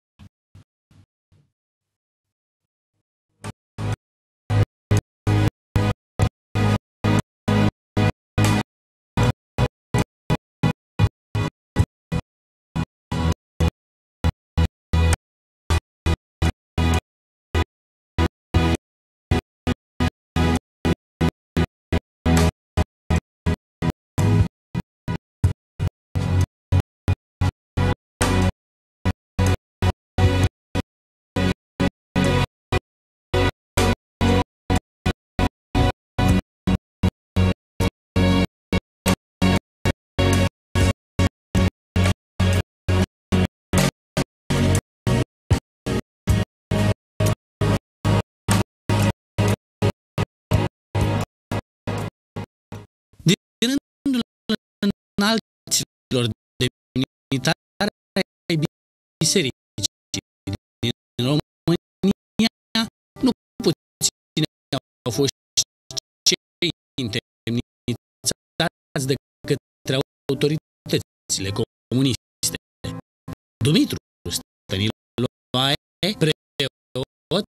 Înalților demnitari ai bisericii din România, nu puțini au fost cei indemnizați de către autoritățile comuniste. Dumitru Stăniloae, preot,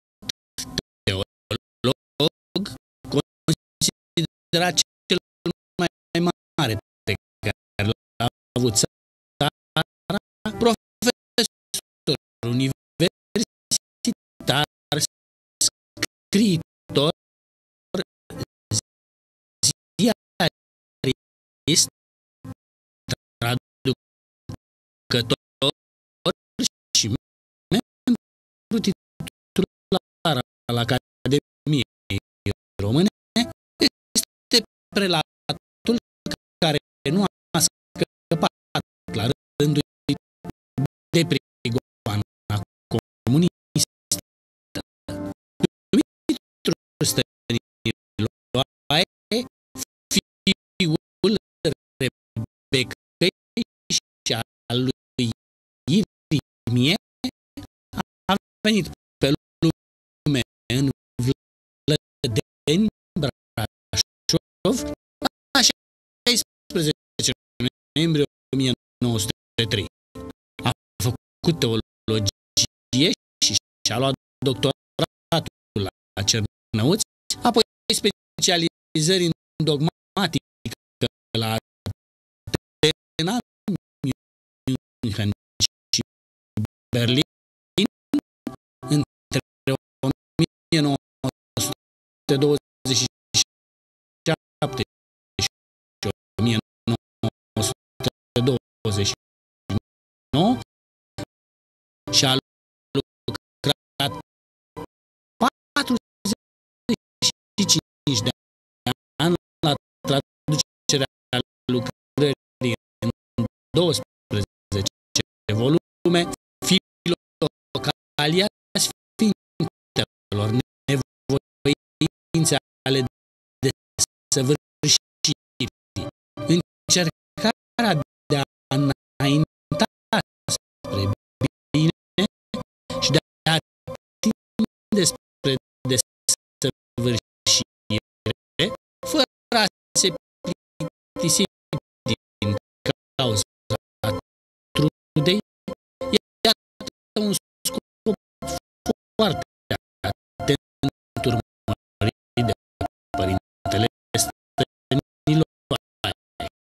teolog, considerat cel mai mare pe care l-a avut țara, profesor universitar, scriitor, ziarist, al Academiei Române este prelatul care nu a scăpat la rândul de prigoana comunistă. Dumitru Stăniloae, fiul Rebecăi și al lui Irimie, a venit pe lume în Vlădeni, Brașov, la șaisprezece noiembrie o mie nouă sute trei. A făcut teologie și și-a luat doctoratul la Cernăuți, apoi specializări în dogmatică la Atena, München și Berlin, între o mie nouă sute douăzeci și șapte și o mie nouă sute douăzeci și nouă și a lucrat patruzeci și cinci de ani la traducerea lucrării în douăsprezece volume, Filocalia Sfintelor, nevoințe ale desăvârșirii, încercarea de a înainta spre bine și de a tinde spre desăvârșire, fără a se plictisi din cauza trudei, iată un scop foarte atent urmărit de Părintele Stăniloae.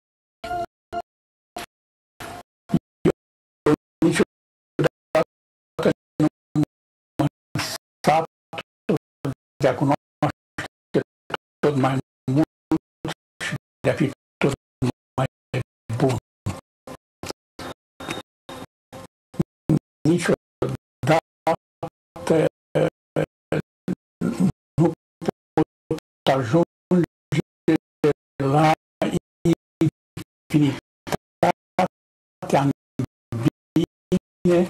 Niciodată nu mă satur de a cunoaște tot mai mult și de a fi tot mai bun. Niciodată nu pot ajunge la infinitatea în bine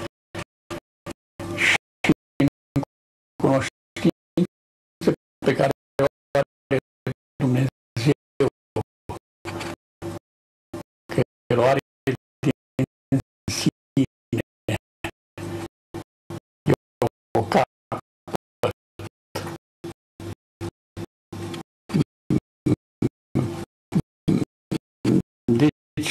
și în cunoștință pe care o are Dumnezeu, că El o are din sine. Eu o capăt. Deci,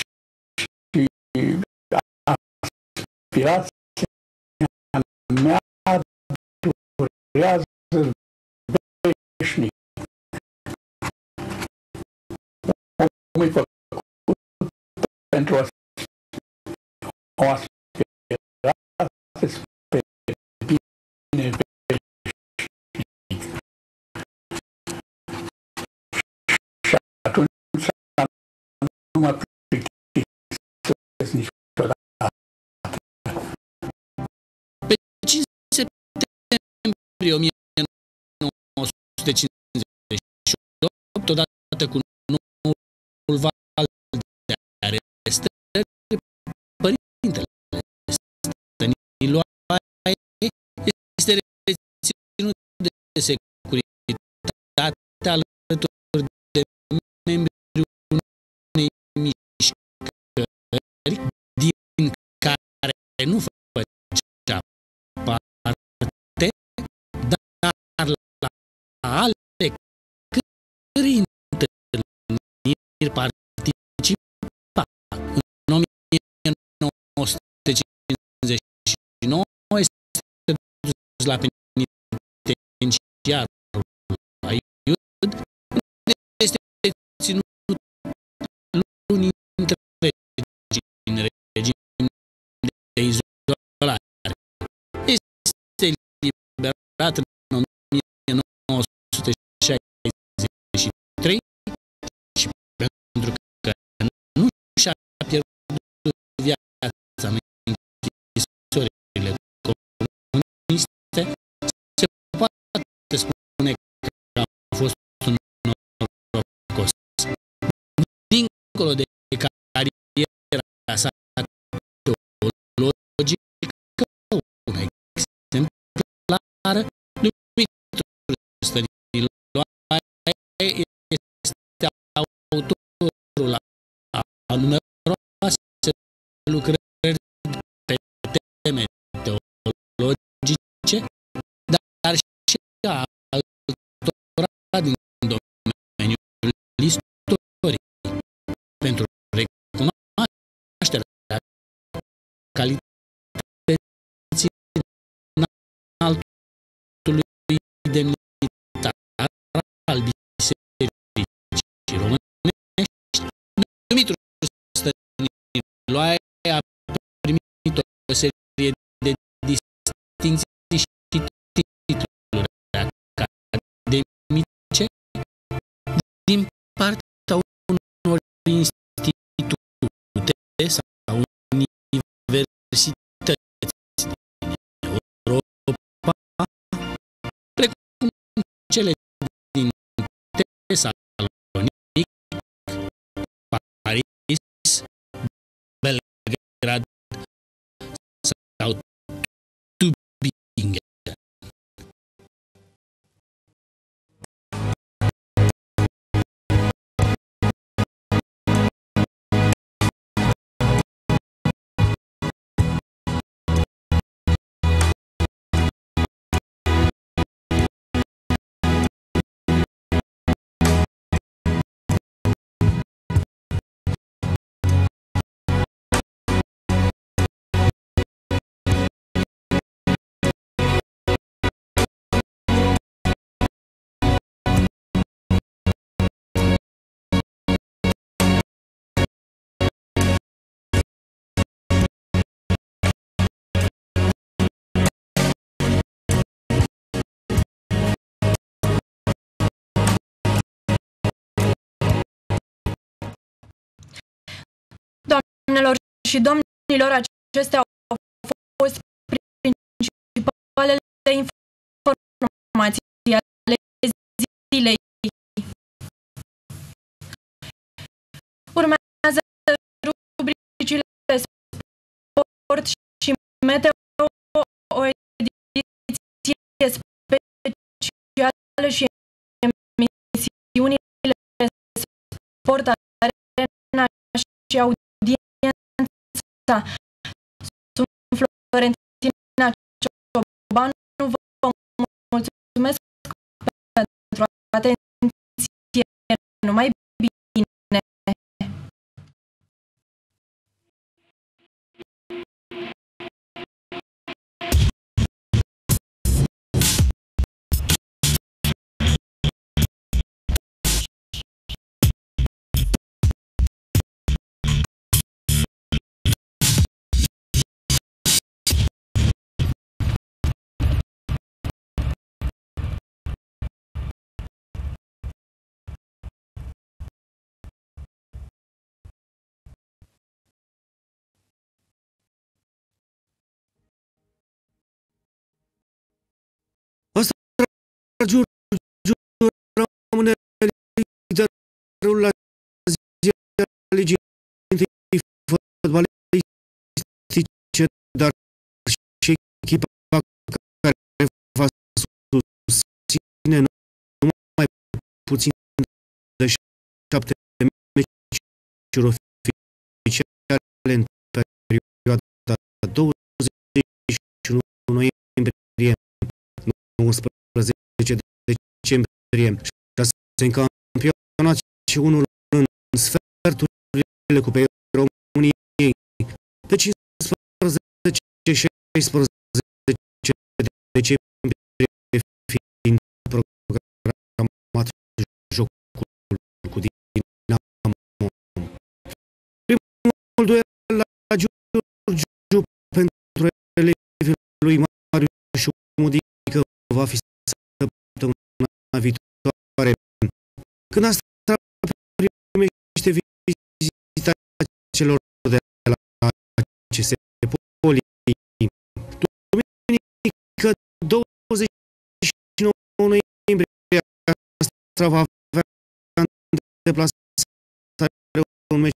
aspirația mea durează veșnic. Omul e făcut pentru o aspirație spre bine veșnic. Și atunci nu mă plictisesc niciodată. Pe cinci septembrie o mie nouă sute cincizeci și opt, odată cu noul val de arestări, Părintele Stăniloae este reținut de securitate alături de membrii unei mișcări din care nu făcea parte, dar la ale cărei întâlniri participa. În o mie nouă sute cincizeci și nouă este dus la penitenciarul la Iud, unde este ținut luni întregi în regim de izolare. Este eliberat în o mie nouă sute șaizeci și trei și pentru că nu și-a pierdut viața în închisorile comuniste, se poate dincolo de cariera sa teologică, una exemplară, numitul Stăniloae este autorul a numeroase lucrări pe teme teologice, dar și a altora din domeniul istoriei, pentru recunoașterea calității înaltului demnitar al Bisericii Românești. Dumitru Stăniloae a primit o serie de distinții și titluri academice din partea unor institute sau universități din Europa, precum cele din Tesalonic, Paris, Belgrad sau Tübingen. Doamnelor și domnilor, acestea au fost principalele informații ale zilei. Urmează rubricile sport și meteo, o ediție specială și emisiunile sport, arena și audiență. Sunt Florentina Ciobanu, vă mulțumesc pentru atenție, numai bine! Giurgiu rămâne liderul la ziua legii întâi fotbalistice, dar și echipa care va susține numai puțin de șapte meciuri oficiale în perioada douăzeci și unu noiembrie unsprezece decembrie, șase în campionat și unul în sferturile Cupei României, de cincisprezece șaisprezece decembrie fiind programat jocul cu Dinamo. Primul duel la Giurgiu pentru elevii lui Marius Mudică va fi săptămâna viitoare, când Astra primește vizita celor de la A C S Poli. Duminică douăzeci și nouă noiembrie, Astra va avea în deplasare un meci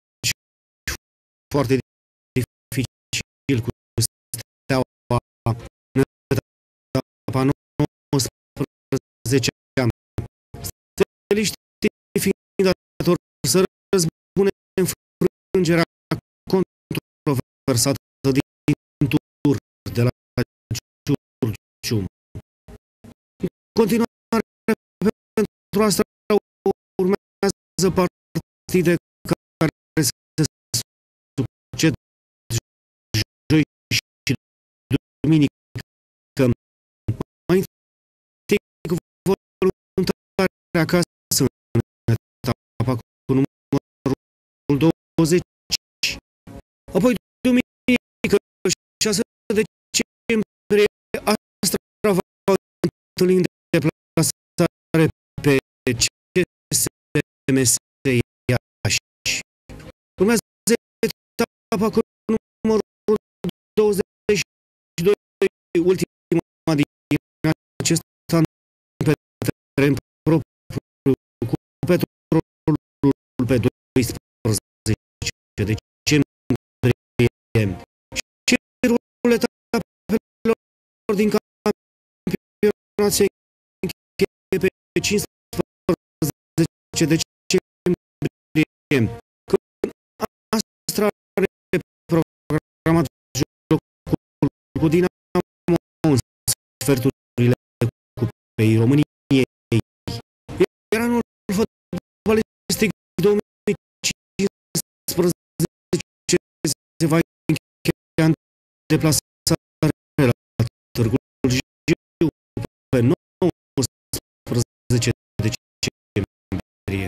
foarte dificil cu Steaua în etapa nouăsprezece ani. Steliștii fiind datori să răzbune înfrângerea controversată din tur de la Giurgiu. În continuare, pentru asta urmează partide care se succed joi și duminică. Mai întâi cu voluntari acasă în etapa cu numărul douăzeci, apoi duminică șase decembrie Astrava întâlnind deplasare pe C S M S Iași. Urmează etapa cu numărul douăzeci și doi, ultima din acest an pe teren propriu cu Petrolul pe doisprezece decembrie și ruleta etapelor din campionat se încheie pe cincisprezece decembrie, când Astra are programat jocul cu Dinamo în sferturile Cupei României. Iar anul fotbalistic două mii cincisprezece se va încheia în deplasare la Târgu Jiu pe nouăsprezece decembrie.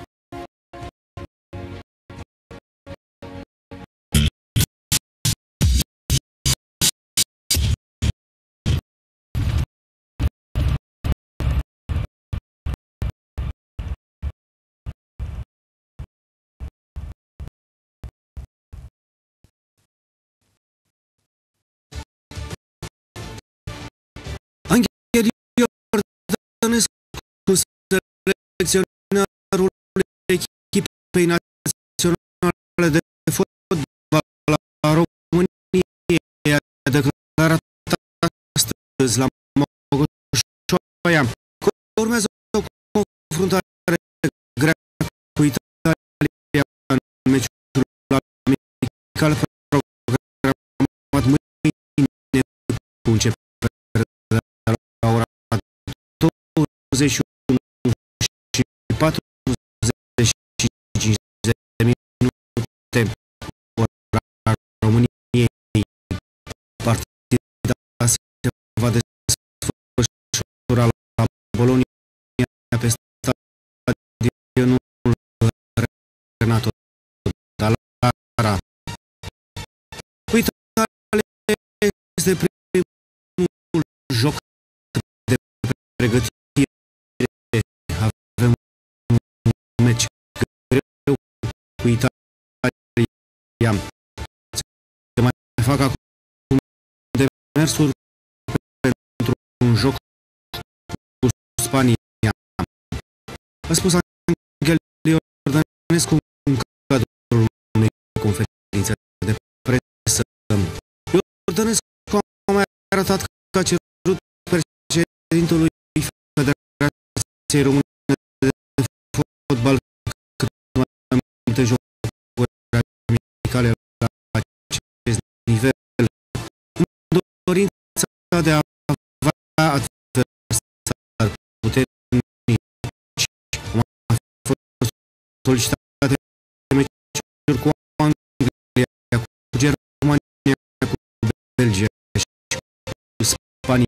Angel Iordănescu, selecționarul echipei naționale de fotbal a României, a declarat astăzi la Mogoșoaia că urmează o confruntare grea cu Italia în meciul amical programat mâine cu începere la ora douăzeci și unu și patruzeci și cinci de minute ora României. Partida se va desfășura la Bologna pe stadionul Renato Dallara. Cu Italia este primul joc de pregătire. Avem un meci greu cu Italia. Se mai fac acum demersuri pentru un joc cu Spania. A spus Angel Iordănescu în cadrul unei conferințe de presă. Iordănescu a mai arătat că a cerut președintelui Federației Române de Fotbal cât mai multe jocuri amicale la acest nivel, în dorința de a avea adversari puternici, cum a fost solicitate meciuri cu Anglia, cu Germania, cu Belgia și cu Spania.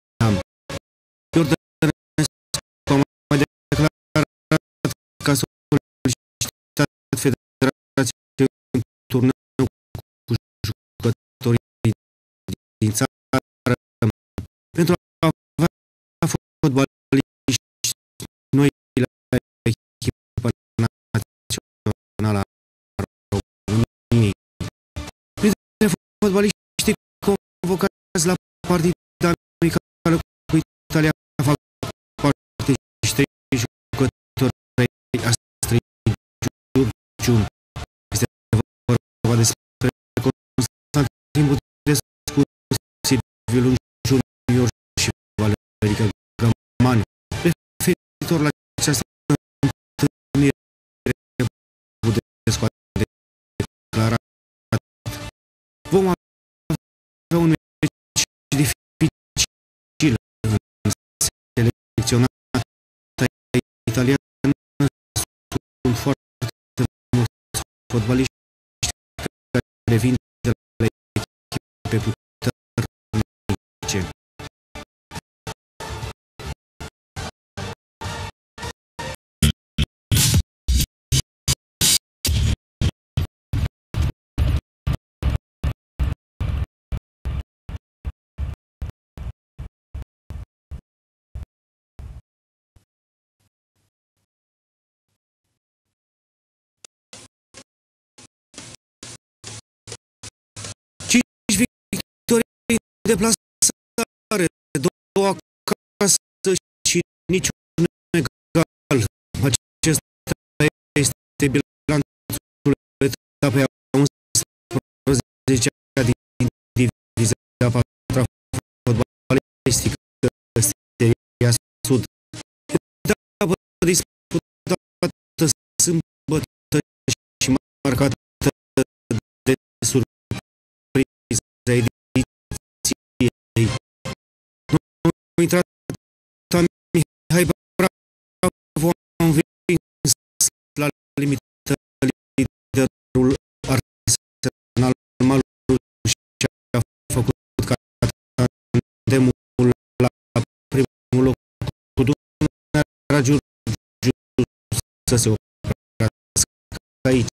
Iordănescu a mai declarat că a solicitat Federației un turneu cu jucătorii din țară pentru a avea fotbaliști noi la echipa națională a României. Printre fotbaliștii convocați la partida amicală cu Italia fac parte și trei jucători ai Astrei Giurgiu. Este vorba despre fotbaliști care vin de la echipe puternice. Deplasare, două acasă și niciun egal. Acesta este bilanțul etapei a unsprezecea din divizia a patra fotbalistică Seria Sud. Etapă disputată sâmbătă și marcată de surpriza ediției. Nu a intrat Mihai Bravo, a învins la limită liderul Arsenal Malu și a făcut ca tandemul la primul loc cu Dunărea Giurgiu să se oprească aici.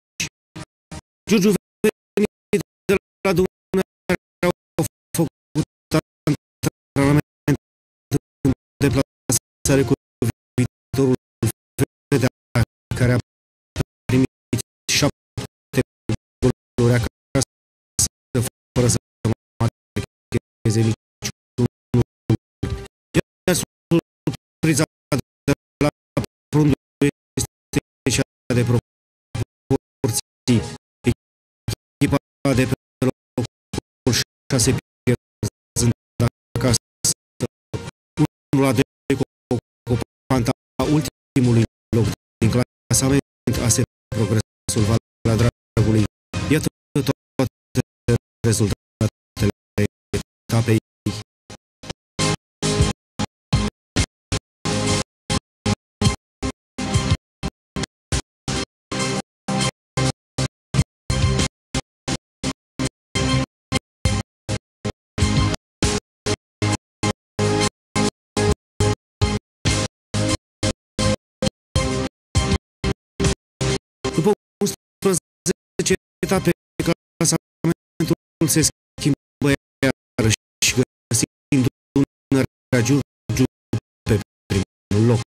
Giurgiu venit de la Dunărea a făcut antrenament în deplasare cu viitorul Vedea, care a primit șapte goluri acasă fără să marcheze niciunul. Iar surpriza de la Prundu este cea de proporții. Echipa de pe locul șase pierzând acasă unu la doi cu ocupanta ultimului loc din clasament, asta e progresul Valea Dragului. Iată toate rezultatele etapei. După unsprezece etape, clasamentul se schimbă iarăși, găsind Dunărea Giurgiu pe primul loc.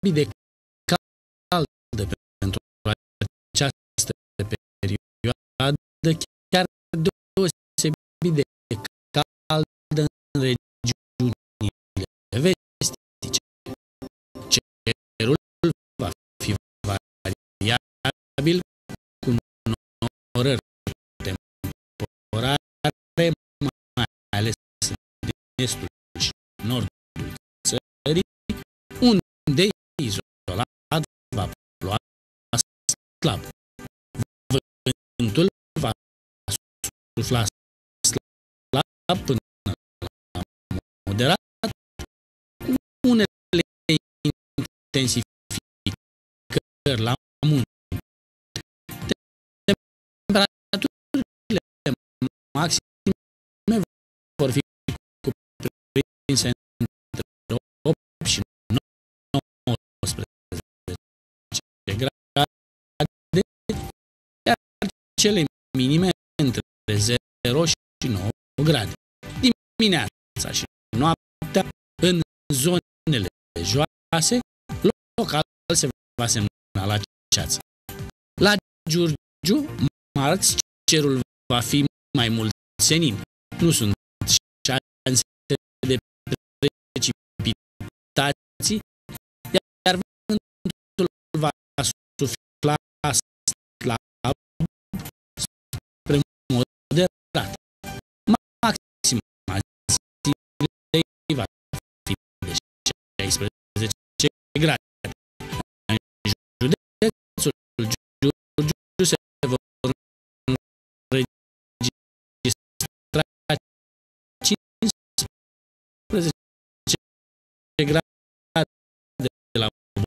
de caldă pentru această perioadă, chiar deosebit de caldă în regiunile vestice. Cerul va fi variabil cu norări temporare, mai ales în estul și nordul țării, unde izolat va ploua slab. Vântul va sufla slab până la moderat, cu unele intensificări la munte. Temperaturile maxime vor fi cuprinse între opt și nouăsprezece grade, iar cele minime între zero și nouă grade. Dimineața și noaptea, în zonele joase, local se va semnala ceață. La Giurgiu, marți, cerul va fi mai mult senin. Nu sunt șanse de precipitații, iar vântul va sufla slab spre moderat. Maxima zilei va fi de șaisprezece grade. În județul Giurgiu se vor înregistra cincisprezece grade de la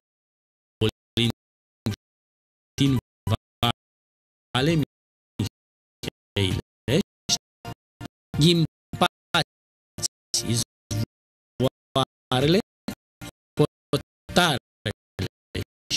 Bolintin, Vale, Micheilești, Ghimpați, Izvoarele, Hotarele și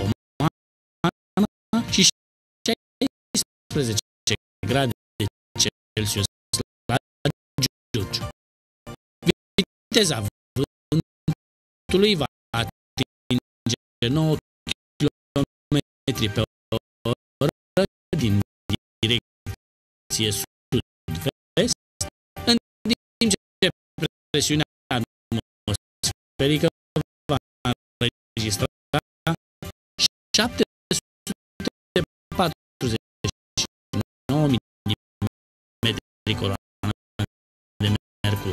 Comana și șaisprezece grade Celsius la Giurgiu. Viteza vântului va atinge nouă kilometri pe oră din direcție sud-vest, în timp ce presiunea atmosferică va înregistra șapte sute patruzeci și nouă milimetri coloane de mercur.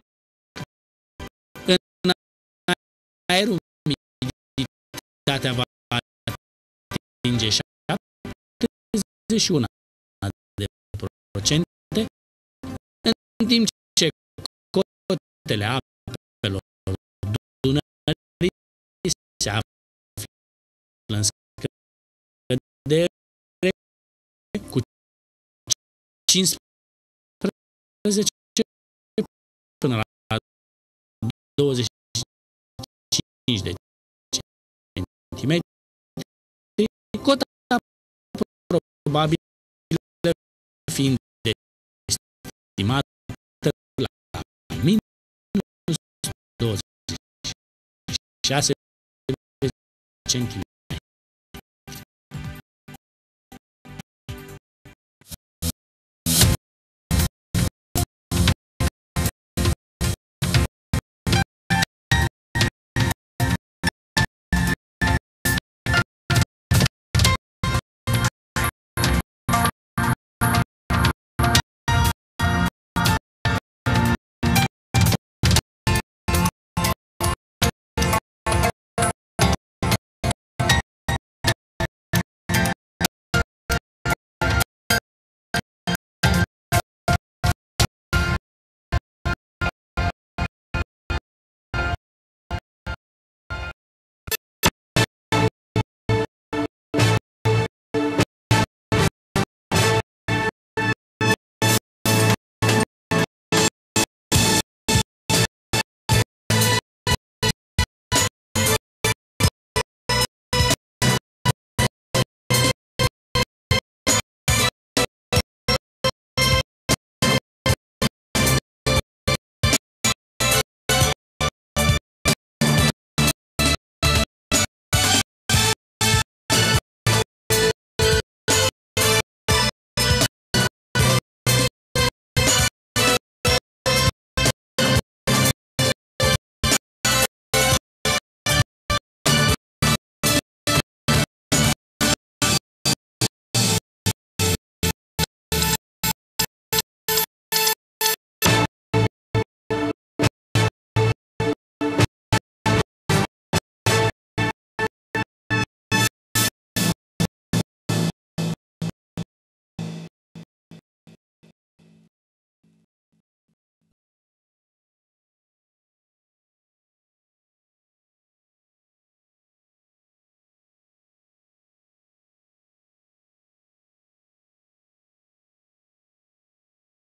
În aer, umiditatea va atinge șaptezeci și unu de procente, în timp ce cotele apelor Dunării se află în scădere cu cincisprezece până la douăzeci și cinci de centimetri, cota probabilă fiind estimată la minus douăzeci și șase de centimetri.